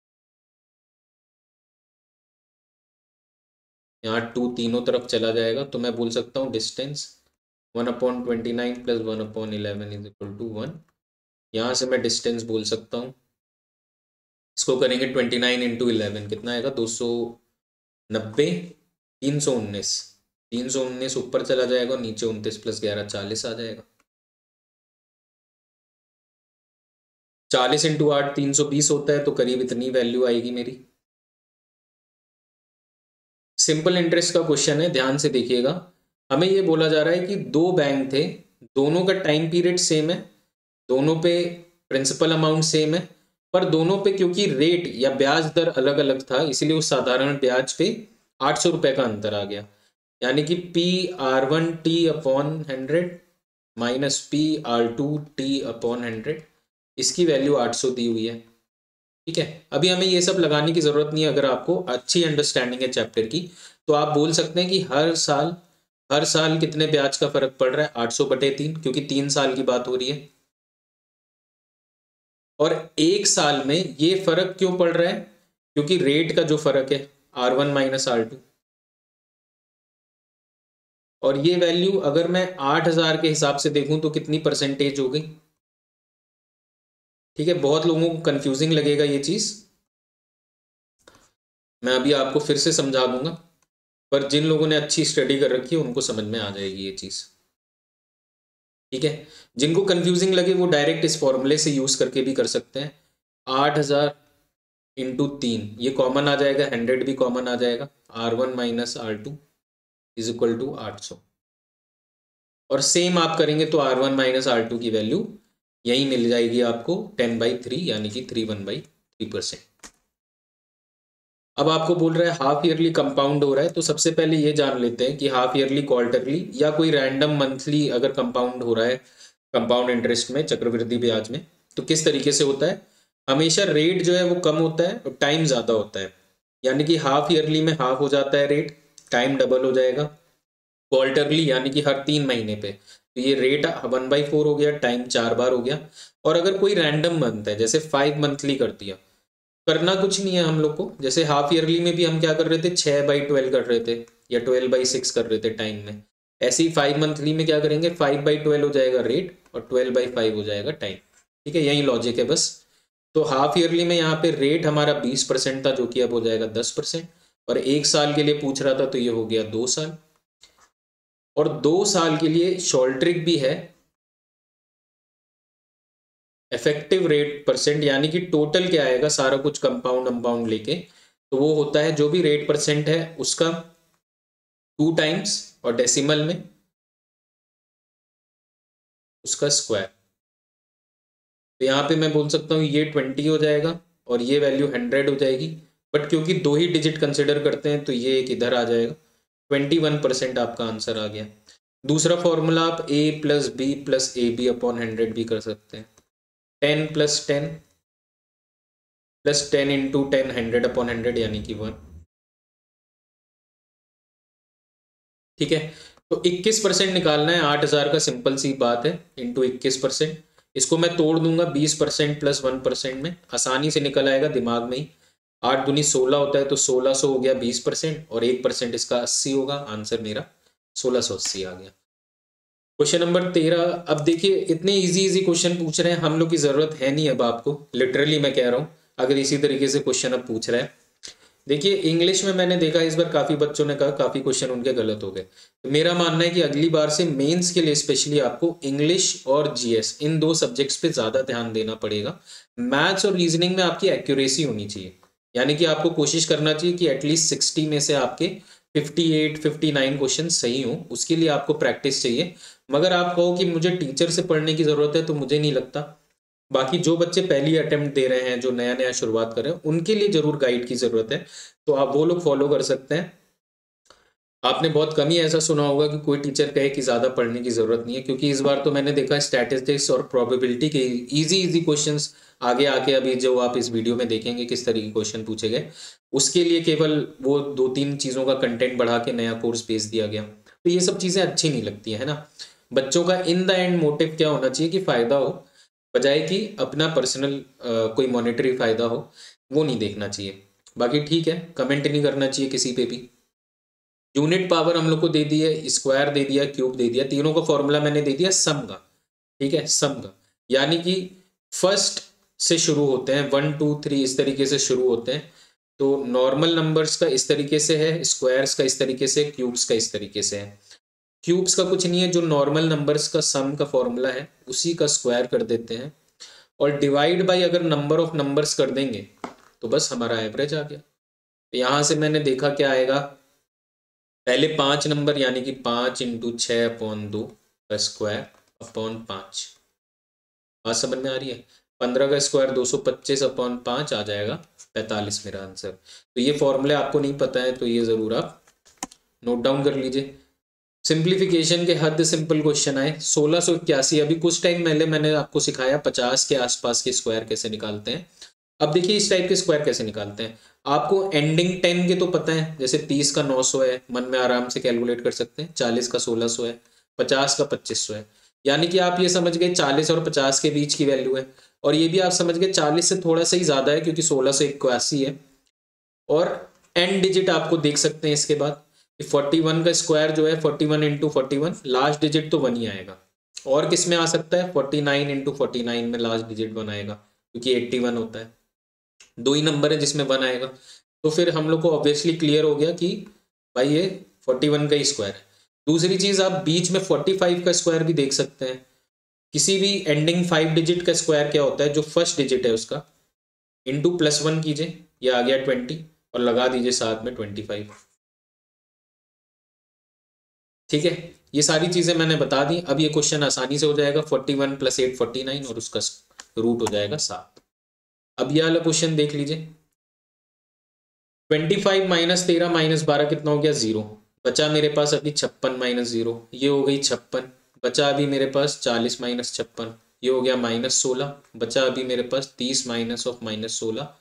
यहाँ टू तीनों तरफ चला जाएगा, तो मैं बोल सकता हूँ distance one upon twenty nine plus one upon eleven is equal to one. यहाँ से मैं डिस्टेंस बोल सकता हूँ, इसको करेंगे ट्वेंटी नाइन इंटू इलेवन, कितना आएगा, दो सौ नब्बे, तीन सौ उन्नीस, तीन सौ उन्नीस ऊपर चला जाएगा, नीचे उनतीस प्लस ग्यारह चालीस आ जाएगा। चालीस इंटू आठ तीन सौ बीस होता है, तो करीब इतनी वैल्यू आएगी मेरी। सिंपल इंटरेस्ट का क्वेश्चन है, ध्यान से देखिएगा। हमें ये बोला जा रहा है कि दो बैंक थे, दोनों का टाइम पीरियड सेम है, दोनों पे प्रिंसिपल अमाउंट सेम है, पर दोनों पे क्योंकि रेट या ब्याज दर अलग अलग था, इसलिए उस साधारण ब्याज पे आठ सौ रुपये का अंतर आ गया। यानी कि P R one T upon hundred minus P R two T upon hundred, इसकी वैल्यू आठ सौ दी हुई है। ठीक है, अभी हमें ये सब लगाने की जरूरत नहीं है। अगर आपको अच्छी अंडरस्टैंडिंग है चैप्टर की, तो आप बोल सकते हैं कि हर साल हर साल कितने ब्याज का फर्क पड़ रहा है, आठ सौ बटे तीन, क्योंकि तीन साल की बात हो रही है। और एक साल में ये फर्क क्यों पड़ रहा है, क्योंकि रेट का जो फर्क है R one minus R two. और ये वैल्यू अगर मैं आठ हजार के हिसाब से देखूं तो कितनी परसेंटेज हो गई। ठीक है, बहुत लोगों को कंफ्यूजिंग लगेगा ये चीज, मैं अभी आपको फिर से समझा दूंगा, पर जिन लोगों ने अच्छी स्टडी कर रखी है उनको समझ में आ जाएगी ये चीज। ठीक है, जिनको कंफ्यूजिंग लगे वो डायरेक्ट इस फॉर्मूले से यूज करके भी कर सकते हैं। आठ हजार इंटू तीन, ये कॉमन आ जाएगा, हंड्रेड भी कॉमन आ जाएगा, R one minus R two is equal to आठ सौ। और सेम आप करेंगे तो R one minus R two की वैल्यू यही मिल जाएगी आपको, टेन बाई थ्री, यानी कि three one by three percent. अब आपको बोल रहा है हाफ ईयरली कंपाउंड हो रहा है, तो सबसे पहले ये जान लेते हैं कि हाफ ईयरली, क्वार्टरली या कोई रैंडम मंथली अगर कंपाउंड हो रहा है कंपाउंड इंटरेस्ट में, चक्रवृद्धि ब्याज में, तो किस तरीके से होता है। हमेशा रेट जो है वो कम होता है और टाइम ज़्यादा होता है, यानी कि हाफ ईयरली में हाफ हो जाता है रेट, टाइम डबल हो जाएगा। क्वार्टरली यानी कि हर तीन महीने पे, तो ये रेट वन बाई फोर हो गया, टाइम चार बार हो गया। और अगर कोई रैंडम मंथ है, जैसे फाइव मंथली कर दिया, करना कुछ नहीं है हम लोग को। जैसे हाफ ईयरली में भी हम क्या कर रहे थे, छः बाई ट्वेल्व कर रहे थे या ट्वेल्व बाई सिक्स कर रहे थे टाइम में, ऐसे ही फाइव मंथली में क्या करेंगे, फाइव बाई ट्वेल्व हो जाएगा रेट और ट्वेल्व बाई फाइव हो जाएगा टाइम। ठीक है, यही लॉजिक है बस। तो हाफ ईयरली में यहाँ पे रेट हमारा बीस परसेंट था, जो कि अब हो जाएगा दस परसेंट, और एक साल के लिए पूछ रहा था तो ये हो गया दो साल। और दो साल के लिए शॉर्ट ट्रिक भी है, इफेक्टिव रेट परसेंट, यानी कि टोटल क्या आएगा सारा कुछ कंपाउंड कंपाउंड लेके, तो वो होता है जो भी रेट परसेंट है उसका टू टाइम्स और डेसिमल में उसका स्क्वायर। तो यहाँ पे मैं बोल सकता हूँ ये ट्वेंटी हो जाएगा और ये वैल्यू हंड्रेड हो जाएगी, बट क्योंकि दो ही डिजिट कंसिडर करते हैं तो ये एक इधर आ जाएगा, ट्वेंटी वन परसेंट आपका आंसर आ गया। दूसरा फॉर्मूला आप A plus B plus A B upon hundred भी कर सकते हैं, ten plus ten plus ten into ten, hundred upon hundred यानी कि वन। ठीक है, तो इक्कीस परसेंट निकालना है, आठ हजार का सिंपल सी बात है, इंटू इक्कीस परसेंट, इसको मैं तोड़ दूंगा बीस परसेंट प्लस वन परसेंट में, आसानी से निकल आएगा दिमाग में ही। आठ दूनी सोलह होता है, तो सोलह सौ हो गया बीस परसेंट, और एक परसेंट इसका अस्सी होगा। आंसर मेरा सोलह सौ अस्सी आ गया। क्वेश्चन नंबर तेरह। अब देखिए इतने इजी इजी क्वेश्चन पूछ रहे हैं, हम लोग की जरूरत है नहीं अब आपको, लिटरली मैं कह रहा हूँ, अगर इसी तरीके से क्वेश्चन अब पूछ रहा है। देखिए इंग्लिश में मैंने देखा इस बार काफी बच्चों ने कहा काफी क्वेश्चन उनके गलत हो गए, तो मेरा मानना है कि अगली बार से मेंस के लिए स्पेशली आपको इंग्लिश और जीएस इन दो सब्जेक्ट्स पे ज्यादा ध्यान देना पड़ेगा। मैथ्स और रीजनिंग में आपकी एक्यूरेसी होनी चाहिए, यानी कि आपको कोशिश करना चाहिए कि एटलीस्ट सिक्सटी में से आपके fifty eight fifty nine question सही हो, उसके लिए आपको प्रैक्टिस चाहिए। मगर आप कहो कि मुझे टीचर से पढ़ने की जरूरत है, तो मुझे नहीं लगता। बाकी जो बच्चे पहली अटेम्प्ट दे रहे हैं, जो नया नया शुरुआत कर रहे हैं, उनके लिए जरूर गाइड की जरूरत है, तो आप वो लोग फॉलो कर सकते हैं। आपने बहुत कम ही ऐसा सुना होगा कि कोई टीचर कहे कि ज्यादा पढ़ने की जरूरत नहीं है, क्योंकि इस बार तो मैंने देखा स्टैटिस्टिक्स और प्रोबेबिलिटी के इजी इजी क्वेश्चंस आगे आके अभी जो आप इस वीडियो में देखेंगे किस तरीके के क्वेश्चन पूछे गए, उसके लिए केवल वो दो तीन चीजों का कंटेंट बढ़ा के नया कोर्स भेज दिया गया। तो ये सब चीजें अच्छी नहीं लगती है ना। बच्चों का इन द एंड मोटिव क्या होना चाहिए कि फायदा हो, बजाय कि अपना पर्सनल कोई मॉनेटरी फायदा हो, वो नहीं देखना चाहिए। बाकी ठीक है, कमेंट नहीं करना चाहिए किसी पे भी। यूनिट पावर हम लोग को दे दी है, स्क्वायर दे दिया, क्यूब दे दिया, तीनों का फॉर्मूला मैंने दे दिया सम का, ठीक है, सम का, यानी कि फर्स्ट से शुरू होते हैं, वन टू थ्री इस तरीके से शुरू होते हैं। तो नॉर्मल नंबर्स का इस तरीके से है, स्क्वायर्स का इस तरीके से, क्यूब्स का इस तरीके से है। क्यूब्स का कुछ नहीं है, जो नॉर्मल नंबर्स का सम का फॉर्मूला है उसी का स्क्वायर कर देते हैं, और डिवाइड बाई अगर नंबर ऑफ नंबर्स कर देंगे तो बस हमारा एवरेज आ गया। तो यहाँ से मैंने देखा क्या आएगा, पहले पांच नंबर यानी कि पांच इंटू छः अपॉन दो का स्क्वायर अपॉन पाँच, बात समझ में आ रही है। पंद्रह का स्क्वायर दो सौ पच्चीस अपॉन पाँच आ जाएगा पैंतालीस मेरा आंसर। तो ये फॉर्मूले आपको नहीं पता है तो ये ज़रूर आप नोट डाउन कर लीजिए। सिंप्लीफिकेशन के हद सिंपल क्वेश्चन आए सोलह सौ इक्यासी, अभी कुछ टाइम पहले मैंने आपको सिखाया पचास के आसपास के स्क्वायर कैसे निकालते हैं। अब देखिए इस टाइप के स्क्वायर कैसे निकालते हैं। आपको एंडिंग टेन के तो पता है, जैसे तीस का नौ सौ है, मन में आराम से कैलकुलेट कर सकते हैं, चालीस का सोलह सौ है, पचास का पच्चीस सौ है, यानी कि आप ये समझ गए चालीस और पचास के बीच की वैल्यू है। और ये भी आप समझ गए चालीस से थोड़ा सा ही ज़्यादा है, क्योंकि सोलह सौ इक्यासी है। और एंड डिजिट आपको देख सकते हैं इसके बाद, फोर्टी वन का स्क्वायर जो है forty one into forty one, last digit तो वन ही आएगा। और किस में आ सकता है, forty nine into forty nine में लास्ट डिजिट वन आएगा, क्योंकि एट्टी वन होता है, दो ही नंबर है जिसमें वन आएगा। तो फिर हम लोग को ऑब्वियसली क्लियर हो गया कि भाई ये फोर्टी वन का ही स्क्वायर है। दूसरी चीज़, आप बीच में फोर्टी फाइव का स्क्वायर भी देख सकते हैं। किसी भी एंडिंग फाइव डिजिट का स्क्वायर क्या होता है, जो फर्स्ट डिजिट है उसका इंटू प्लस वन कीजिए, ये आ गया ट्वेंटी, और लगा दीजिए साथ में ट्वेंटी फाइव। ठीक है, ये सारी चीजें मैंने बता दी। अब ये क्वेश्चन आसानी से हो जाएगा, forty one plus eight forty nine, और उसका रूट हो जाएगा सात। अब ये वाला क्वेश्चन देख लीजिए, ट्वेंटी फाइव माइनस तेरह माइनस बारह कितना हो गया, जीरो। बचा मेरे पास अभी छप्पन माइनस जीरो, ये हो गई छप्पन। बचा अभी मेरे पास चालीस माइनस छप्पन, ये हो गया माइनस सोलह। बचा अभी मेरे पास तीस माइनस ऑफ माइनस सोलह।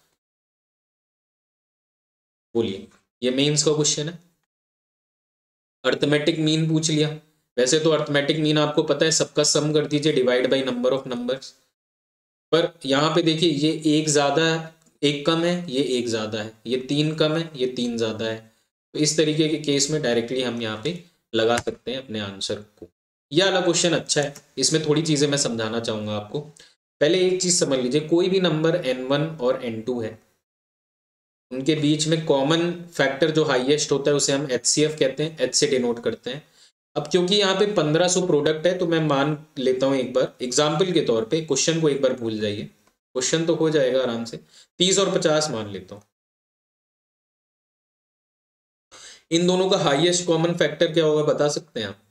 बोलिए, ये मेंस का क्वेश्चन है। अर्थमेटिक मीन पूछ लिया। वैसे तो अर्थमेटिक मीन आपको पता है, सबका सम कर दीजिए divide by number of numbers. पर यहाँ पे देखिए ये एक ज़्यादा है, एक कम है, ये एक ज़्यादा है, ये तीन कम है, ये तीन ज़्यादा है। तो इस तरीके के केस में डायरेक्टली हम यहाँ पे लगा सकते हैं अपने आंसर को। यह वाला क्वेश्चन अच्छा है, इसमें थोड़ी चीज़ें मैं समझाना चाहूँगा आपको। पहले एक चीज़ समझ लीजिए, कोई भी नंबर एन वन और एन टू है, उनके बीच में कॉमन फैक्टर जो हाईएस्ट होता है उसे हम एच सी एफ कहते हैं, एच से डिनोट करते हैं। अब क्योंकि यहाँ पे पंद्रह सौ प्रोडक्ट है, तो मैं मान लेता हूँ एक बार एग्जाम्पल के तौर पे, क्वेश्चन को एक बार भूल जाइए, क्वेश्चन तो हो जाएगा आराम से, तीस और पचास मान लेता हूँ। इन दोनों का हाईएस्ट कॉमन फैक्टर क्या होगा बता सकते हैं आप?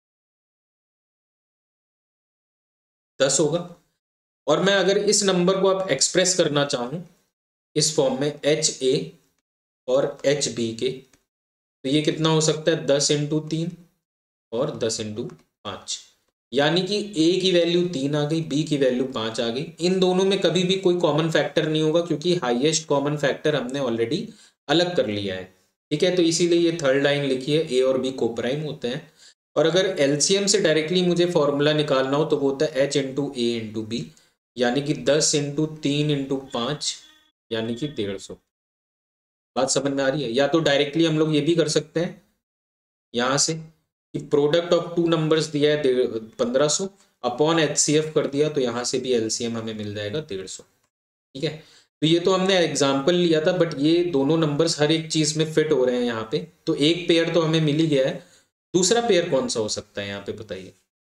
दस होगा। और मैं अगर इस नंबर को आप एक्सप्रेस करना चाहूँ इस फॉर्म में, एच ए और एच बी के, तो ये कितना हो सकता है, दस इंटू तीन और दस इंटू पाँच, यानी कि ए की वैल्यू तीन आ गई, बी की वैल्यू पाँच आ गई। इन दोनों में कभी भी कोई कॉमन फैक्टर नहीं होगा, क्योंकि हाईएस्ट कॉमन फैक्टर हमने ऑलरेडी अलग कर लिया है। ठीक है, तो इसीलिए ये थर्ड लाइन लिखी है, ए और बी कोप्राइम होते हैं। और अगर एलसीएम से डायरेक्टली मुझे फॉर्मूला निकालना हो तो वो होता है H into A into B, यानी कि दस इंटू तीन इंटू पाँच यानी कि डेढ़ सौ। बात समझ में आ रही है? या तो डायरेक्टली हम लोग ये भी कर सकते हैं यहाँ से कि प्रोडक्ट ऑफ टू नंबर्स दिया है पंद्रह सौ अपॉन एच सी एफ कर दिया, तो यहाँ से भी एलसीएम हमें मिल जाएगा डेढ़ सौ। ठीक है, तो ये तो हमने एग्जाम्पल लिया था, बट ये दोनों नंबर्स हर एक चीज में फिट हो रहे हैं यहाँ पे, तो एक पेयर तो हमें मिल ही गया है। दूसरा पेयर कौन सा हो सकता है यहाँ पे बताइए?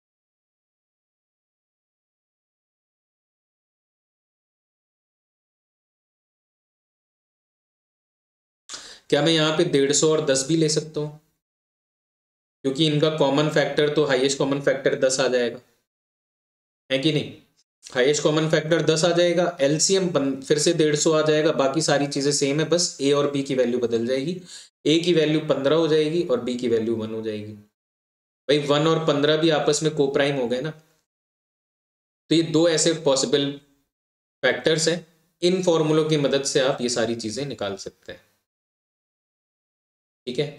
क्या मैं यहाँ पे डेढ़ सौ और दस भी ले सकता हूँ? क्योंकि इनका कॉमन फैक्टर तो हाईएस्ट कॉमन फैक्टर दस आ जाएगा, है कि नहीं? हाईएस्ट कॉमन फैक्टर दस आ जाएगा, एलसीएम फिर से डेढ़ सौ आ जाएगा, बाकी सारी चीजें सेम है, बस ए और बी की वैल्यू बदल जाएगी। ए की वैल्यू पंद्रह हो जाएगी और बी की वैल्यू वन हो जाएगी। भाई वन और पंद्रह भी आपस में कोप्राइम हो गए ना। तो ये दो ऐसे पॉसिबल फैक्टर्स हैं, इन फॉर्मूलों की मदद से आप ये सारी चीजें निकाल सकते हैं। ठीक है,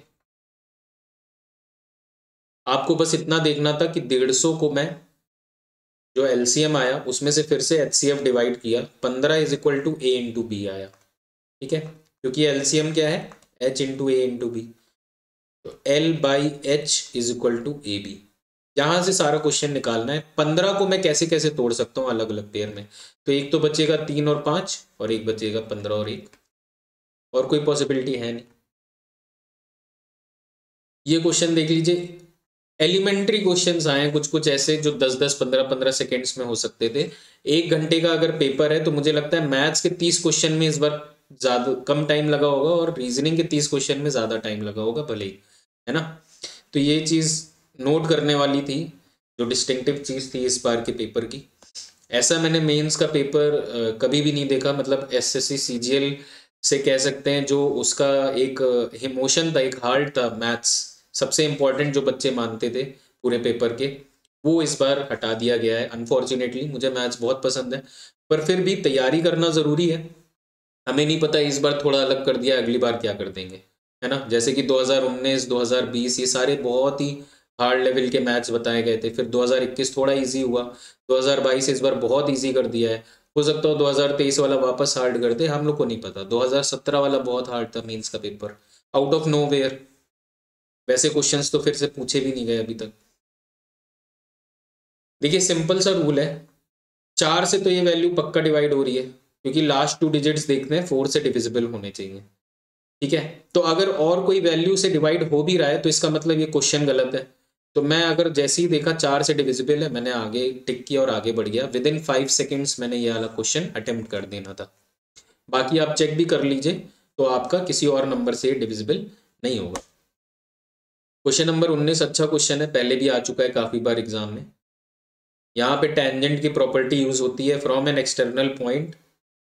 आपको बस इतना देखना था कि डेढ़ सौ को मैं जो एलसीएम आया उसमें से फिर से एचसीएफ डिवाइड किया, पंद्रह is equal to A into B आया। ठीक है, क्योंकि एलसीएम क्या है? H into A into B, तो L by H is equal to A B. यहां से सारा क्वेश्चन निकालना है। पंद्रह को मैं कैसे कैसे तोड़ सकता हूँ अलग अलग पेयर में? तो एक तो बचेगा तीन और पांच, और एक बचेगा पंद्रह और एक, और कोई पॉसिबिलिटी है नहीं। ये क्वेश्चन देख लीजिए, एलिमेंट्री क्वेश्चंस आए कुछ कुछ ऐसे जो दस दस पंद्रह पंद्रह सेकेंड्स में हो सकते थे। एक घंटे का अगर पेपर है तो मुझे लगता है मैथ्स के तीस क्वेश्चन में इस बार ज्यादा कम टाइम लगा होगा और रीजनिंग के तीस क्वेश्चन में ज्यादा टाइम लगा होगा भले ही, है ना? तो ये चीज नोट करने वाली थी, जो डिस्टिंक्टिव चीज थी इस बार के पेपर की। ऐसा मैंने मेंस का पेपर अ, कभी भी नहीं देखा, मतलब एसएससी सीजीएल से कह सकते हैं जो उसका एक इमोशन था, एक हार्ट था, मैथ्स सबसे इम्पोर्टेंट जो बच्चे मानते थे पूरे पेपर के, वो इस बार हटा दिया गया है अनफॉर्चुनेटली। मुझे मैथ्स बहुत पसंद है, पर फिर भी तैयारी करना ज़रूरी है। हमें नहीं पता इस बार थोड़ा अलग कर दिया, अगली बार क्या कर देंगे, है ना? जैसे कि दो हज़ार उन्नीस दो हज़ार बीस ये सारे बहुत ही हार्ड लेवल के मैथ्स बताए गए थे, फिर दो हज़ार इक्कीस थोड़ा इजी हुआ, दो हज़ार बाईस इस बार बहुत इजी कर दिया है। हो सकता हो दो हज़ार तेईस वाला वापस हार्ड कर दे, हम लोग को नहीं पता। दो हज़ार सत्रह वाला बहुत हार्ड था मेंस का पेपर, आउट ऑफ नो वेयर। वैसे क्वेश्चंस तो फिर से पूछे भी नहीं गए अभी तक। देखिए सिंपल सा रूल है, चार से तो ये वैल्यू पक्का डिवाइड हो रही है, क्योंकि लास्ट टू डिजिट्स देखते हैं फोर से डिविजिबल होने चाहिए। ठीक है, तो अगर और कोई वैल्यू से डिवाइड हो भी रहा है तो इसका मतलब ये क्वेश्चन गलत है। तो मैं अगर जैसे ही देखा चार से डिविजिबल है, मैंने आगे टिक किया और आगे बढ़ गया। विद इन फाइव सेकेंड्स मैंने ये वाला क्वेश्चन अटेम्प्ट कर देना था। बाकी आप चेक भी कर लीजिए, तो आपका किसी और नंबर से डिविजिबल नहीं होगा। क्वेश्चन नंबर उन्नीस अच्छा क्वेश्चन है, पहले भी आ चुका है काफी बार एग्जाम में। यहाँ पे टेंजेंट की प्रॉपर्टी यूज होती है, from an external point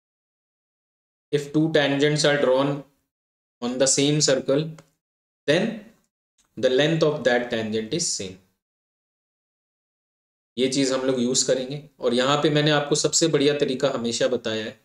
if two tangents are drawn on the same circle then the length of that tangent is same. ये चीज हम लोग यूज करेंगे, और यहाँ पे मैंने आपको सबसे बढ़िया तरीका हमेशा बताया है,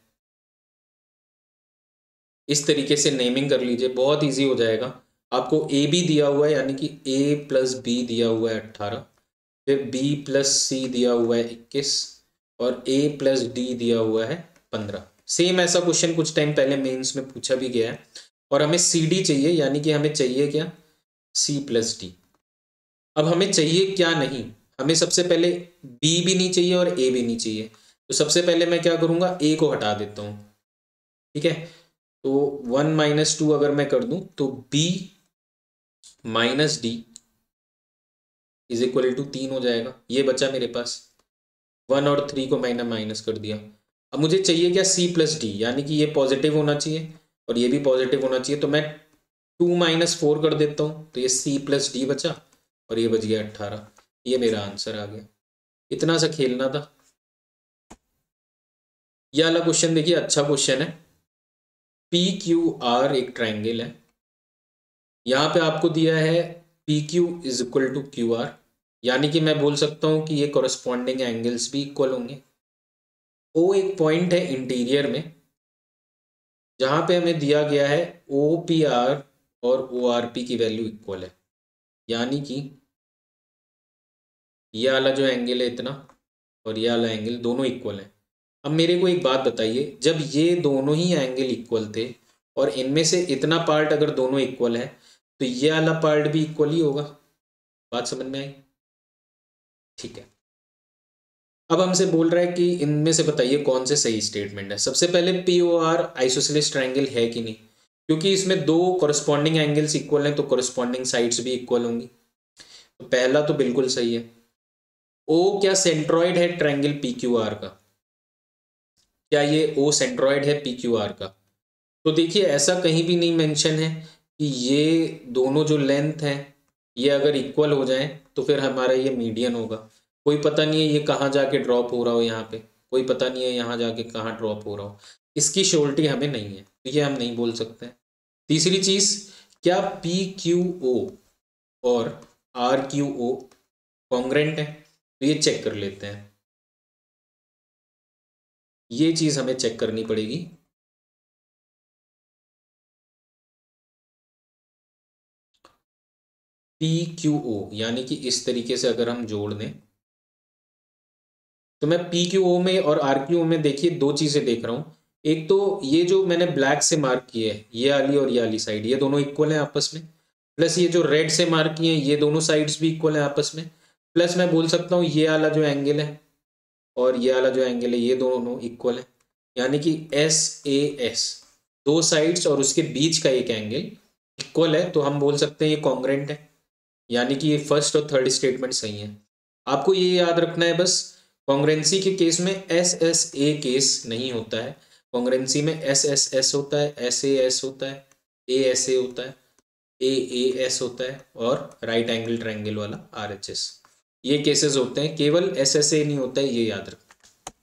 इस तरीके से नेमिंग कर लीजिए, बहुत इजी हो जाएगा। आपको ए बी दिया हुआ है, यानी कि ए प्लस बी दिया हुआ है अट्ठारह, फिर बी प्लस सी दिया हुआ है इक्कीस, और ए प्लस डी दिया हुआ है पंद्रह। सेम ऐसा क्वेश्चन कुछ टाइम पहले मेंस में पूछा भी गया है। और हमें सी डी चाहिए, यानी कि हमें चाहिए क्या? C plus D. अब हमें चाहिए क्या नहीं, हमें सबसे पहले बी भी नहीं चाहिए और ए भी नहीं चाहिए। तो सबसे पहले मैं क्या करूँगा, ए को हटा देता हूँ। ठीक है, तो वन माइनस टू अगर मैं कर दूं तो B minus D is equal to तीन हो जाएगा। ये बचा मेरे पास, वन और थ्री को मैंने माइनस कर दिया। अब मुझे चाहिए क्या? सी प्लस डी, यानी कि ये पॉजिटिव होना चाहिए और ये भी पॉजिटिव होना चाहिए। तो मैं टू माइनस फोर कर देता हूँ, तो ये सी प्लस डी बचा और ये बच गया अट्ठारह। ये मेरा आंसर आ गया। इतना सा खेलना था। यह वाला क्वेश्चन देखिए, अच्छा क्वेश्चन है। पी क्यू आर एक ट्राइंगल है, यहाँ पे आपको दिया है P Q is equal to Q R, यानी कि मैं बोल सकता हूँ कि ये कॉरस्पॉन्डिंग एंगल्स भी इक्वल होंगे। ओ एक पॉइंट है इंटीरियर में, जहाँ पे हमें दिया गया है ओ पी आर और ओ आर पी की वैल्यू इक्वल है, यानी कि ये वाला जो एंगल है इतना और ये वाला एंगल दोनों इक्वल है। अब मेरे को एक बात बताइए, जब ये दोनों ही एंगल इक्वल थे और इनमें से इतना पार्ट अगर दोनों इक्वल है तो ये वाला पार्ट भी इक्वल ही होगा। बात समझ में आई? ठीक है। अब हमसे बोल रहा है कि इनमें से बताइए कौन से सही स्टेटमेंट है। सबसे पहले P O R isosceles triangle है कि नहीं, क्योंकि इसमें दो कॉरस्पॉन्डिंग एंगल्स इक्वल हैं तो कॉरस्पॉन्डिंग साइड्स भी इक्वल होंगी। तो पहला तो बिल्कुल सही है। ओ क्या सेंट्रॉइड है ट्रायंगल पी क्यू आर का? क्या ये ओ सेंट्रॉइड है पी क्यू आर का? तो देखिए ऐसा कहीं भी नहीं मेंशन है कि ये दोनों जो लेंथ है ये अगर इक्वल हो जाए तो फिर हमारा ये मीडियन होगा। कोई पता नहीं है ये कहाँ जाके ड्रॉप हो रहा हो, यहाँ पे कोई पता नहीं है यहाँ जाके कहाँ ड्रॉप हो रहा हो, इसकी श्योरिटी हमें नहीं है, तो ये हम नहीं बोल सकते हैं। तीसरी चीज, क्या पी क्यू ओ और आर क्यू ओ कॉन्ग्रेंट है? तो ये चेक कर लेते हैं, ये चीज हमें चेक करनी पड़ेगी। पी क्यू ओ यानी कि इस तरीके से अगर हम जोड़ दें तो मैं पी क्यू ओ में और आर क्यू ओ में देखिए दो चीजें देख रहा हूं। एक तो ये जो मैंने ब्लैक से मार्क किए है ये वाली और ये वाली साइड, ये दोनों इक्वल हैं आपस में। प्लस ये जो रेड से मार्क किए हैं ये दोनों साइड्स भी इक्वल हैं आपस में। प्लस मैं बोल सकता हूँ ये वाला जो एंगल है और ये वाला जो एंगल है ये दोनों इक्वल है, यानी कि एस ए एस दो साइड्स और उसके बीच का एक एंगल इक्वल है, तो हम बोल सकते हैं ये कॉन्ग्रेंट है। यानी कि ये फर्स्ट और थर्ड स्टेटमेंट सही है। आपको ये याद रखना है बस, कॉन्ग्रेंसी के केस में एस एस ए केस नहीं होता है। कॉन्ग्रेंसी में एस एस एस होता है, एस ए एस होता है, ए एस ए होता है, ए ए एस होता है और राइट एंगल ट्रायंगल वाला आर एच एस, ये केसेस होते हैं। केवल एस एस ए नहीं होता है, ये याद रखना।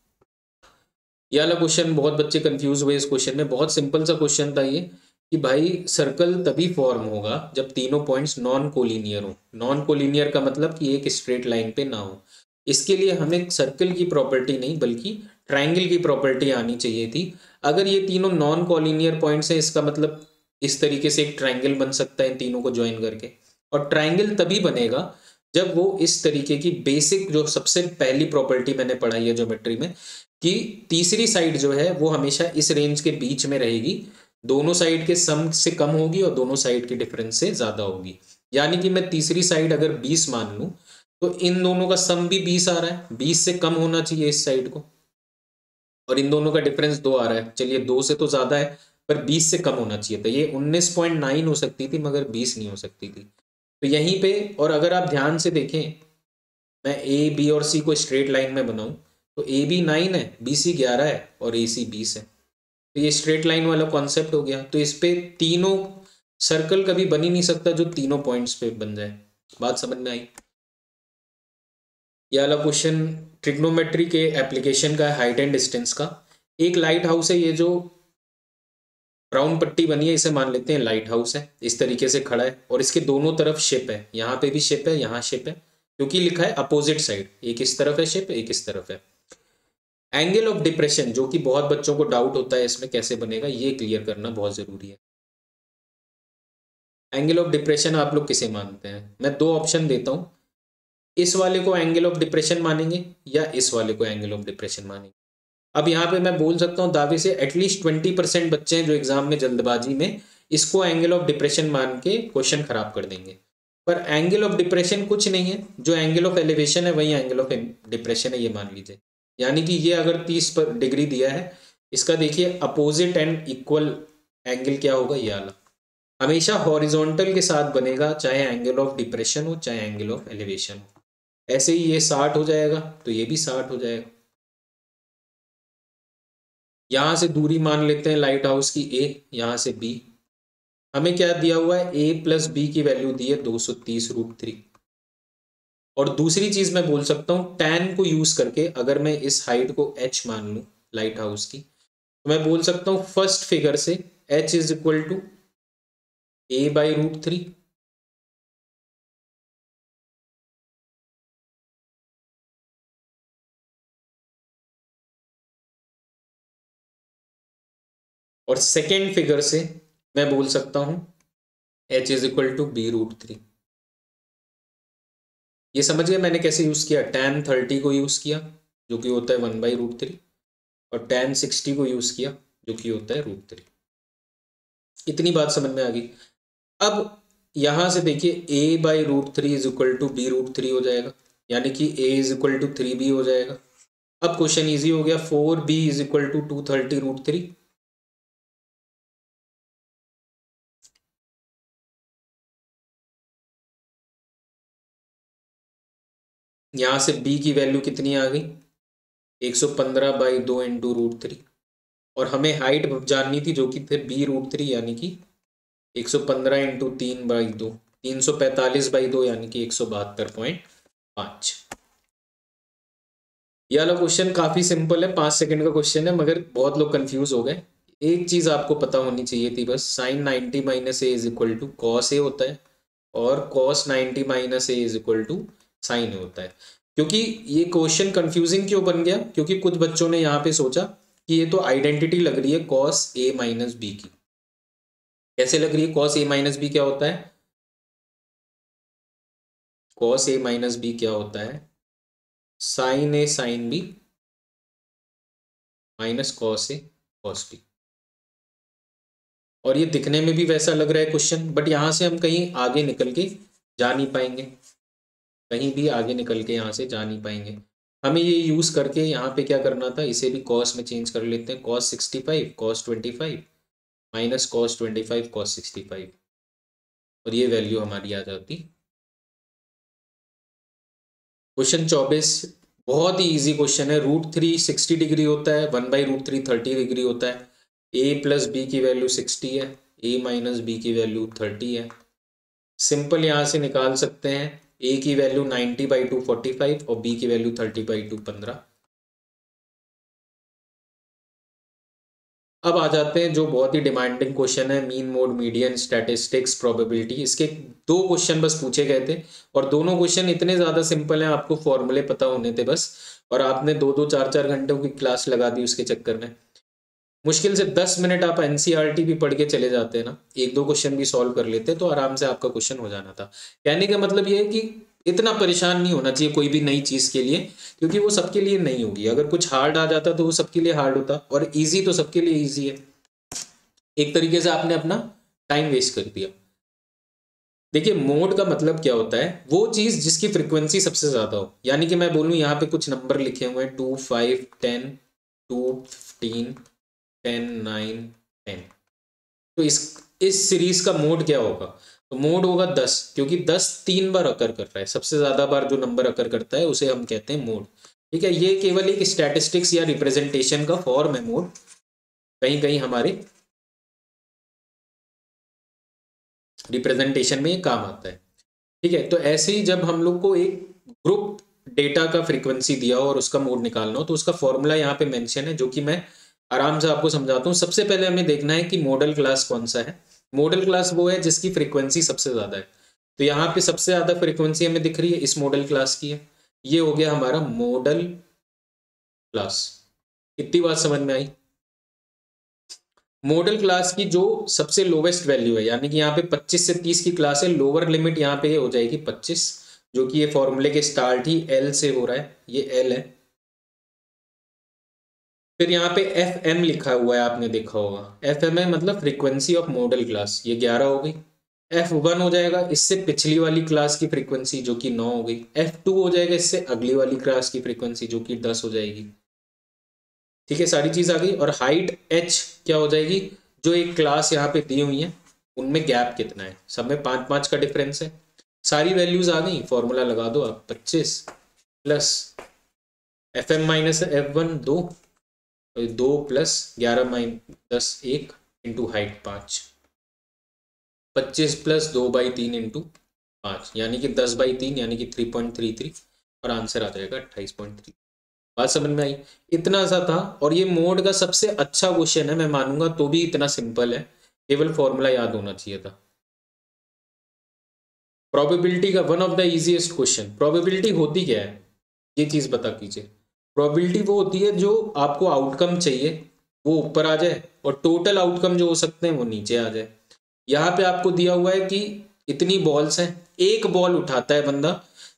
ये वाला क्वेश्चन बहुत बच्चे कंफ्यूज हुए इस क्वेश्चन में। बहुत सिंपल सा क्वेश्चन था ये कि भाई सर्कल तभी फॉर्म होगा जब तीनों पॉइंट्स नॉन कोलिनियर हो। नॉन कोलिनियर का मतलब कि एक स्ट्रेट लाइन पे ना हो। इसके लिए हमें सर्कल की प्रॉपर्टी नहीं बल्कि ट्रायंगल की प्रॉपर्टी आनी चाहिए थी। अगर ये तीनों नॉन कोलिनियर पॉइंट्स हैं इसका मतलब इस तरीके से एक ट्रायंगल बन सकता है इन तीनों को ज्वाइन करके। और ट्रायंगल तभी बनेगा जब वो इस तरीके की बेसिक जो सबसे पहली प्रॉपर्टी मैंने पढ़ाई है ज्योमेट्री में कि तीसरी साइड जो है वो हमेशा इस रेंज के बीच में रहेगी, दोनों साइड के सम से कम होगी और दोनों साइड के डिफरेंस से ज्यादा होगी। यानी कि मैं तीसरी साइड अगर बीस मान लूं तो इन दोनों का सम भी बीस आ रहा है, बीस से कम होना चाहिए इस साइड को, और इन दोनों का डिफरेंस दो आ रहा है। चलिए दो से तो ज्यादा है पर बीस से कम होना चाहिए था। ये उन्नीस पॉइंट नाइन हो सकती थी मगर बीस नहीं हो सकती थी। तो यहीं पे, और अगर आप ध्यान से देखें मैं ए बी और सी को स्ट्रेट लाइन में बनाऊं तो ए बी नाइन है, बी सी ग्यारह है और ए सी बीस है। तो ये स्ट्रेट लाइन वाला कॉन्सेप्ट हो गया। तो इस पे तीनों सर्कल कभी बन ही नहीं सकता जो तीनों पॉइंट्स पे बन जाए। बात समझ में आई? ये वाला क्वेश्चन ट्रिग्नोमेट्री के एप्लीकेशन का है, हाइट एंड डिस्टेंस का। एक लाइट हाउस है, ये जो ब्राउन पट्टी बनी है इसे मान लेते हैं लाइट हाउस है, इस तरीके से खड़ा है और इसके दोनों तरफ शिप है, यहाँ पे भी शिप है यहाँ शिप है, क्योंकि लिखा है अपोजिट साइड, एक इस तरफ है शिप एक इस तरफ है। एंगल ऑफ डिप्रेशन जो कि बहुत बच्चों को डाउट होता है इसमें कैसे बनेगा, ये क्लियर करना बहुत जरूरी है। एंगल ऑफ डिप्रेशन आप लोग किसे मानते हैं? मैं दो ऑप्शन देता हूं, इस वाले को एंगल ऑफ डिप्रेशन मानेंगे या इस वाले को एंगल ऑफ डिप्रेशन मानेंगे। अब यहाँ पे मैं बोल सकता हूँ दावे से एटलीस्ट ट्वेंटी परसेंट बच्चे हैं जो एग्जाम में जल्दबाजी में इसको एंगल ऑफ डिप्रेशन मान के क्वेश्चन खराब कर देंगे। पर एंगल ऑफ डिप्रेशन कुछ नहीं है, जो एंगल ऑफ एलिवेशन है वही एंगल ऑफ डिप्रेशन है, ये मान लीजिए। यानी कि ये अगर तीस पर डिग्री दिया है, इसका देखिए अपोजिट एंड इक्वल एंगल क्या होगा, ये वाला हमेशा हॉरिजॉन्टल के साथ बनेगा, चाहे एंगल ऑफ डिप्रेशन हो चाहे एंगल ऑफ एलिवेशन हो। ऐसे ही ये साठ हो जाएगा तो ये भी साठ हो जाएगा। यहां से दूरी मान लेते हैं लाइट हाउस की ए, यहां से बी। हमें क्या दिया हुआ है, ए प्लस बी की वैल्यू दी है दो सौ तीस रूट थ्री। और दूसरी चीज मैं बोल सकता हूं टैन को यूज करके, अगर मैं इस हाइट को एच मान लूं लाइट हाउस की, तो मैं बोल सकता हूं फर्स्ट फिगर से H is equal to A by root three. और सेकेंड फिगर से मैं बोल सकता हूं H is equal to B root three. ये समझ गए मैंने कैसे यूज़ किया। टेन थर्टी को यूज़ किया जो कि होता है वन बाई रूट थ्री, और टेन सिक्सटी को यूज़ किया जो कि होता है रूट थ्री। इतनी बात समझ में आ गई। अब यहाँ से देखिए A by root three is equal to B root three हो जाएगा, यानी कि A is equal to three B हो जाएगा। अब क्वेश्चन इजी हो गया, four B is equal to two thirty root three. यहाँ से b की वैल्यू कितनी आ गई, एक सौ पंद्रह बाई दो इंटू रूट थ्री, और हमें हाइट जाननी थी जो कि थे b रूट थ्री, यानी कि एक सौ पंद्रह इंटू तीन बाई दो, तीन सौ पैंतालीस बाई दो, यानी कि एक सौ बहत्तर पॉइंट पाँच। ये वाला क्वेश्चन काफ़ी सिंपल है, पाँच सेकंड का क्वेश्चन है, मगर बहुत लोग कंफ्यूज हो गए। एक चीज़ आपको पता होनी चाहिए थी बस, sine ninety minus A is equal to cos A होता है, और cos ninety minus A is equal to sine A होता है। क्योंकि ये क्वेश्चन कंफ्यूजिंग क्यों बन गया, क्योंकि कुछ बच्चों ने यहाँ पे सोचा कि ये तो आइडेंटिटी लग रही है कॉस ए माइनस बी की। कैसे लग रही है? कॉस ए माइनस बी क्या होता है? कॉस ए माइनस बी क्या होता है? Sine A sine B minus cos A cos B. और ये दिखने में भी वैसा लग रहा है क्वेश्चन, बट यहाँ से हम कहीं आगे निकल के जा नहीं पाएंगे, कहीं भी आगे निकल के यहाँ से जा नहीं पाएंगे। हमें ये यूज़ करके यहाँ पे क्या करना था, इसे भी कॉस में चेंज कर लेते हैं। Cos sixty five cos twenty five minus cos twenty five cos sixty five, और ये वैल्यू हमारी आ जाती। क्वेश्चन चौबीस बहुत ही इजी क्वेश्चन है। रूट थ्री सिक्सटी डिग्री होता है, one by root three thirty degree होता है। ए प्लस बी की वैल्यू सिक्सटी है, ए माइनस बी की वैल्यू थर्टी है। सिंपल यहाँ से निकाल सकते हैं, ए की value ninety by to forty five और बी की वैल्यू थर्टी बाई टू पंद्रह। अब आ जाते हैं जो बहुत ही डिमांडिंग क्वेश्चन है, mean mode median statistics probability. इसके दो क्वेश्चन बस पूछे गए थे, और दोनों क्वेश्चन इतने ज़्यादा सिंपल हैं, आपको फॉर्मूले पता होने थे बस, और आपने दो दो चार चार घंटों की क्लास लगा दी उसके चक्कर में। मुश्किल से दस मिनट आप एनसीईआरटी भी पढ़ के चले जाते ना, एक दो क्वेश्चन भी सॉल्व कर लेते तो आराम से आपका क्वेश्चन हो जाना था। कहने का मतलब ये है कि इतना परेशान नहीं होना चाहिए कोई भी नई चीज़ के लिए, क्योंकि वो सबके लिए नहीं होगी। अगर कुछ हार्ड आ जाता तो वो सबके लिए हार्ड होता, और इजी तो सबके लिए इजी है। एक तरीके से आपने अपना टाइम वेस्ट कर दिया। देखिए मोड का मतलब क्या होता है, वो चीज़ जिसकी फ्रिक्वेंसी सबसे ज़्यादा हो। यानी कि मैं बोलूँ यहाँ पे कुछ नंबर लिखे हुए हैं, to five ten to fifteen ten nine ten, तो इस इस सीरीज का मोड क्या होगा? तो मोड होगा दस, क्योंकि दस तीन बार अकर कर रहा है, सबसे ज़्यादा बार जो नंबर अकर करता है उसे हम कहते हैं मोड। ठीक है, ये केवल एक स्टैटिस्टिक्स या रिप्रेजेंटेशन का फॉर्म है मोड, कहीं कहीं हमारे रिप्रेजेंटेशन में ये काम आता है। ठीक है, तो ऐसे ही जब हम लोग को एक ग्रुप डेटा का फ्रीक्वेंसी दिया हो और उसका मोड निकालना हो, तो उसका फॉर्मूला यहाँ पे मेंशन है, जो कि मैं आराम से आपको समझाता हूँ। सबसे पहले हमें देखना है कि मॉडल क्लास कौन सा है। मॉडल क्लास वो है जिसकी फ्रीक्वेंसी सबसे ज़्यादा है। तो यहाँ पे सबसे ज़्यादा फ्रीक्वेंसी हमें दिख रही है इस मॉडल क्लास की है, ये हो गया हमारा मॉडल क्लास। कितनी बात समझ में आई? मॉडल क्लास की जो सबसे लोवेस्ट वैल्यू है, यानी कि यहाँ पे पच्चीस से तीस की क्लास है, लोअर लिमिट यहाँ पे हो जाएगी पच्चीस, जो कि ये फॉर्मूले के स्टार्ट ही एल से हो रहा है, ये एल है। फिर यहाँ पे एफ एम लिखा हुआ है, आपने देखा होगा, एफ एम है मतलब फ्रीक्वेंसी ऑफ मॉडल क्लास, ये ग्यारह हो गई। एफ वन हो जाएगा इससे पिछली वाली क्लास की फ्रीक्वेंसी, जो कि नौ हो गई। एफ टू हो जाएगा इससे अगली वाली क्लास की फ्रीक्वेंसी, जो कि दस हो जाएगी। ठीक है, सारी चीज आ गई। और हाइट एच क्या हो जाएगी, जो एक क्लास यहाँ पे दी हुई है उनमें गैप कितना है, सब में पाँच पाँच का डिफरेंस है। सारी वैल्यूज आ गई, फॉर्मूला लगा दो आप, पच्चीस plus F M minus F one दो, दो प्लस ग्यारह माइन दस एक इंटू हाइट पाँच, पच्चीस प्लस दो बाई तीन इंटू पाँच, यानी कि दस बाई तीन, यानी कि थ्री पॉइंट थ्री थ्री, और आंसर आ जाएगा अट्ठाईस पॉइंट थ्री। बात समझ में आई? इतना सा था, और ये मोड का सबसे अच्छा क्वेश्चन है मैं मानूंगा, तो भी इतना सिंपल है, केवल फॉर्मूला याद होना चाहिए था। प्रोबेबिलिटी का one of the easiest question. Probability होती क्या है, ये चीज बता कीजिए। प्रोबेबिलिटी वो होती है जो आपको आउटकम चाहिए वो ऊपर आ जाए, और टोटल आउटकम जो हो सकते हैं वो नीचे आ जाए। यहाँ पे आपको दिया हुआ है कि इतनी बॉल्स हैं, एक बॉल उठाता है बंदा,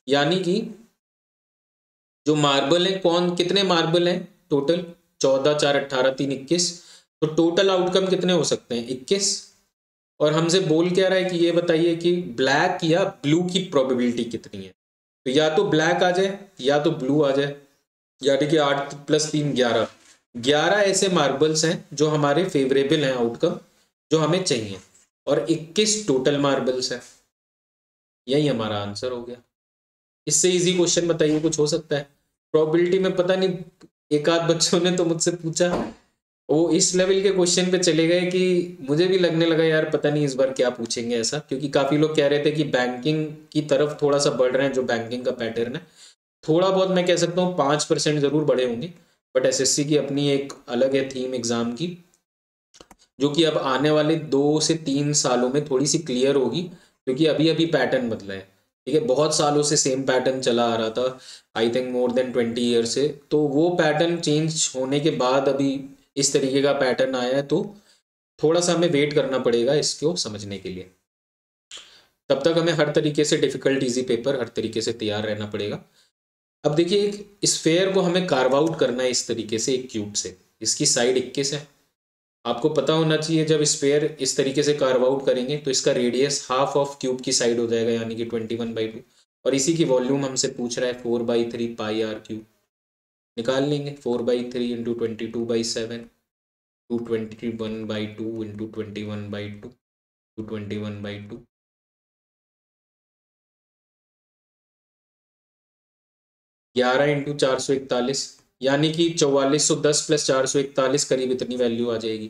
यानी कि जो मार्बल है, कौन कितने मार्बल हैं टोटल, चौदह, चार, अट्ठारह, तीन, इक्कीस। तो टोटल आउटकम कितने हो सकते हैं, इक्कीस। और हमसे बोल क्या रहा है कि ये बताइए कि ब्लैक या ब्लू की प्रोबेबिलिटी कितनी है। तो या तो ब्लैक आ जाए या तो ब्लू आ जाए, यानी कि आठ प्लस तीन ग्यारह, ग्यारह ऐसे मार्बल्स हैं जो हमारे फेवरेबल हैं आउटकम, जो हमें चाहिए, और इक्कीस टोटल मार्बल्स हैं। यही हमारा आंसर हो गया। इससे इजी क्वेश्चन बताइए कुछ हो सकता है। प्रोबेबिलिटी में पता नहीं, एक आध बच्चों ने तो मुझसे पूछा, वो इस लेवल के क्वेश्चन पे चले गए कि मुझे भी लगने लगा यार पता नहीं इस बार क्या पूछेंगे ऐसा, क्योंकि काफी लोग कह रहे थे कि बैंकिंग की तरफ थोड़ा सा बढ़ रहे हैं, जो बैंकिंग का पैटर्न है थोड़ा बहुत मैं कह सकता हूँ पाँच परसेंट जरूर बढ़े होंगे। बट एसएससी की अपनी एक अलग है थीम एग्जाम की, जो कि अब आने वाले दो से तीन सालों में थोड़ी सी क्लियर होगी, क्योंकि अभी अभी पैटर्न बदला है। ठीक है, बहुत सालों से सेम पैटर्न चला आ रहा था, I think more than twenty year से। तो वो पैटर्न चेंज होने के बाद अभी इस तरीके का पैटर्न आया है, तो थोड़ा सा हमें वेट करना पड़ेगा इसको समझने के लिए। तब तक हमें हर तरीके से डिफिकल्ट इजी पेपर हर तरीके से तैयार रहना पड़ेगा। अब देखिए, एक स्फेयर को हमें कार्व आउट करना है इस तरीके से एक क्यूब से, इसकी साइड इक्कीस है। आपको पता होना चाहिए जब स्फेयर इस तरीके से कार्व आउट करेंगे तो इसका रेडियस हाफ ऑफ क्यूब की साइड हो जाएगा, यानी कि ट्वेंटी वन बाई टू। और इसी की वॉल्यूम हमसे पूछ रहा है four by three pi R cube. निकाल लेंगे, four by three into twenty two by seven, two twenty one by two into twenty one by two, two twenty one by two, ग्यारह इंटू चार सौ इकतालीस, यानी कि चौवालीस सौ दस प्लस चार सौ इकतालीस, करीब इतनी वैल्यू आ जाएगी।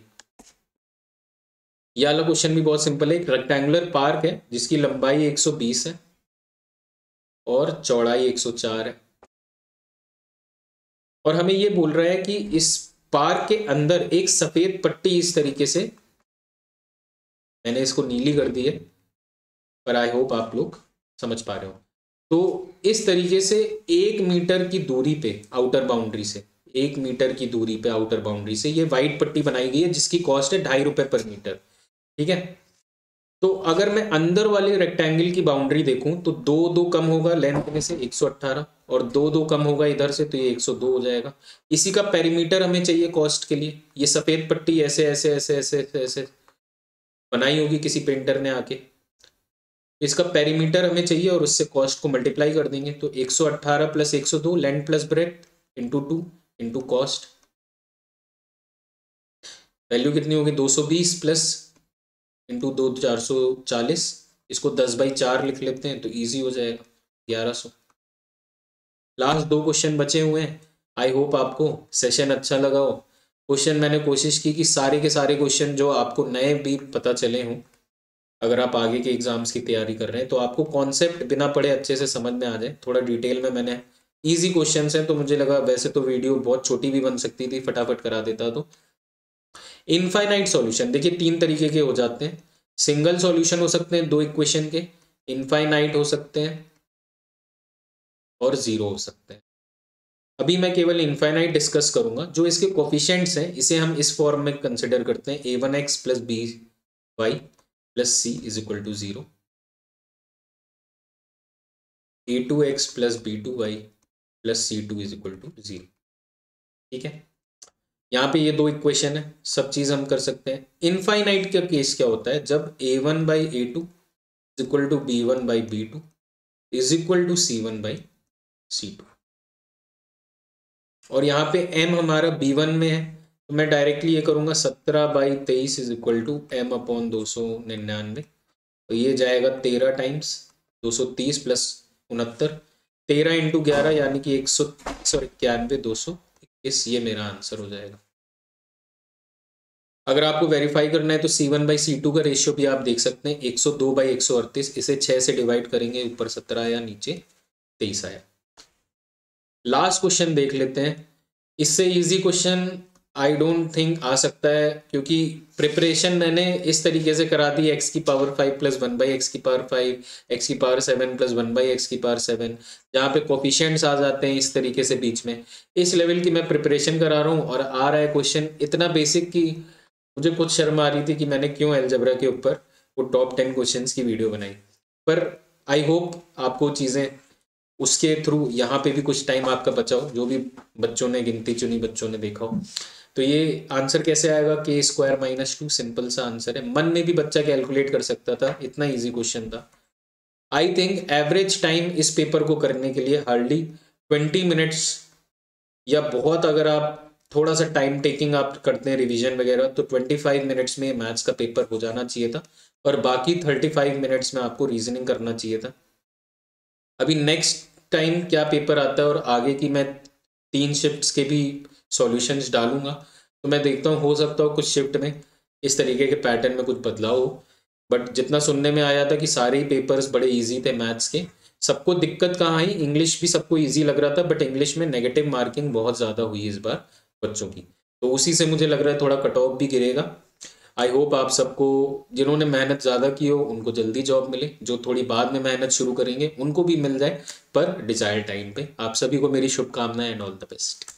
यह वाला क्वेश्चन भी बहुत सिंपल है। एक रेक्टेंगुलर पार्क है जिसकी लंबाई एक सौ बीस है और चौड़ाई एक सौ चार है, और हमें ये बोल रहा है कि इस पार्क के अंदर एक सफेद पट्टी इस तरीके से, मैंने इसको नीली कर दी है पर आई होप आप लोग समझ पा रहे हो। तो इस तरीके से एक मीटर की दूरी पे आउटर बाउंड्री से, एक मीटर की दूरी पे आउटर बाउंड्री से ये वाइट पट्टी बनाई गई है जिसकी कॉस्ट है ढाई रुपए पर मीटर। ठीक है, तो अगर मैं अंदर वाले रेक्टेंगल की बाउंड्री देखूं तो दो दो कम होगा लेंथ में से एक सौ अट्ठारह, और दो दो कम होगा इधर से तो ये एक सौ दो हो जाएगा। इसी का पेरीमीटर हमें चाहिए कॉस्ट के लिए। ये सफेद पट्टी ऐसे ऐसे ऐसे ऐसे ऐसे, ऐसे बनाई होगी किसी पेंटर ने आके, इसका पेरीमीटर हमें चाहिए और उससे कॉस्ट को मल्टीप्लाई कर देंगे। तो एक सौ अट्ठारह प्लस एक सौ दो, length plus breadth into two into cost, value कितनी होगी दो सौ बीस प्लस इंटू दो चार सौ चालीस, इसको दस बाई चार लिख लेते हैं तो इजी हो जाएगा ग्यारह सौ। लास्ट दो क्वेश्चन बचे हुए हैं। आई होप आपको सेशन अच्छा लगा हो। क्वेश्चन मैंने कोशिश की कि सारे के सारे क्वेश्चन जो आपको नए भी पता चले हों, अगर आप आगे के एग्जाम्स की तैयारी कर रहे हैं तो आपको कॉन्सेप्ट बिना पढ़े अच्छे से समझ में आ जाए। थोड़ा डिटेल में मैंने, इजी क्वेश्चन हैं तो मुझे लगा, वैसे तो वीडियो बहुत छोटी भी बन सकती थी, फटाफट करा देता। तो इनफाइनाइट सॉल्यूशन देखिए तीन तरीके के हो जाते हैं। सिंगल सॉल्यूशन हो सकते हैं दो इक्वेशन के, इनफाइनाइट हो सकते हैं, और जीरो हो सकते हैं। अभी मैं केवल इनफाइनाइट डिस्कस करूंगा। जो इसके कोफिशिएंट्स हैं इसे हम इस फॉर्म में कंसिडर करते हैं, A one X plus B Y plus C is equal to zero, A two X plus B two Y plus C two is equal to zero. ठीक है, यहाँ पे ये दो इक्वेशन है, सब चीज हम कर सकते हैं। इनफाइनाइट का केस क्या होता है, जब A one by A two is equal to B one by B two is equal to C one by C two, और यहाँ पे m हमारा बी वन में है तो मैं डायरेक्टली ये करूँगा सत्रह बाई तेईस is equal to M upon दो सौ निन्यानवे, तो ये जाएगा तेरह टाइम्स दो सौ तीस प्लस उनहत्तर, तेरह इंटू ग्यारह यानी कि एक सौ सॉरी इक्यानवे दो सौ इक्कीस, ये मेरा आंसर हो जाएगा। अगर आपको वेरीफाई करना है तो C one by C two का रेशियो भी आप देख सकते हैं, एक सौ दो बाई एक सौ अड़तीस, इसे छः से डिवाइड करेंगे, ऊपर सत्रह आया नीचे तेईस आया। लास्ट क्वेश्चन देख लेते हैं। इससे easy question I don't think आ सकता है, क्योंकि प्रिपरेशन मैंने इस तरीके से करा दी, एक्स की power five plus one by X की पावर फाइव, एक्स की power seven plus one by X की पावर सेवन, जहाँ पे कोफिशिएंट्स आ जाते हैं इस तरीके से बीच में। इस लेवल की मैं प्रिपरेशन करा रहा हूँ और आ रहा है क्वेश्चन इतना बेसिक कि मुझे खुद शर्म आ रही थी कि मैंने क्यों अलजेब्रा के ऊपर वो टॉप टेन क्वेश्चन की वीडियो बनाई। पर आई होप आपको चीज़ें उसके थ्रू यहाँ पे भी कुछ टाइम आपका बचा हो, जो भी बच्चों ने गिनती चुनी बच्चों ने देखा हो। तो ये आंसर कैसे आएगा, K square minus two, simple सा आंसर है, मन में भी बच्चा कैलकुलेट कर सकता था, इतना इजी क्वेश्चन था। आई थिंक एवरेज टाइम इस पेपर को करने के लिए हार्डली ट्वेंटी मिनट्स, या बहुत अगर आप थोड़ा सा टाइम टेकिंग आप करते हैं रिवीजन वगैरह, तो ट्वेंटी फाइव मिनट्स में मैथ्स का पेपर हो जाना चाहिए था, और बाकी थर्टी फाइव मिनट्स में आपको रीजनिंग करना चाहिए था। अभी नेक्स्ट टाइम क्या पेपर आता है और आगे की मैं तीन शिफ्ट्स के भी सॉल्यूशंस डालूंगा, तो मैं देखता हूँ, हो सकता हो कुछ शिफ्ट में इस तरीके के पैटर्न में कुछ बदलाव हो। बट जितना सुनने में आया था कि सारे ही पेपर्स बड़े इजी थे मैथ्स के, सबको दिक्कत कहाँ आई, इंग्लिश भी सबको इजी लग रहा था, बट इंग्लिश में नेगेटिव मार्किंग बहुत ज़्यादा हुई इस बार बच्चों की, तो उसी से मुझे लग रहा है थोड़ा कट ऑफ भी गिरेगा। आई होप आप सबको, जिन्होंने मेहनत ज़्यादा की हो उनको जल्दी जॉब मिले, जो थोड़ी बाद में मेहनत शुरू करेंगे उनको भी मिल जाए, पर डिजायर्ड टाइम पे। आप सभी को मेरी शुभकामनाएं एंड ऑल द बेस्ट।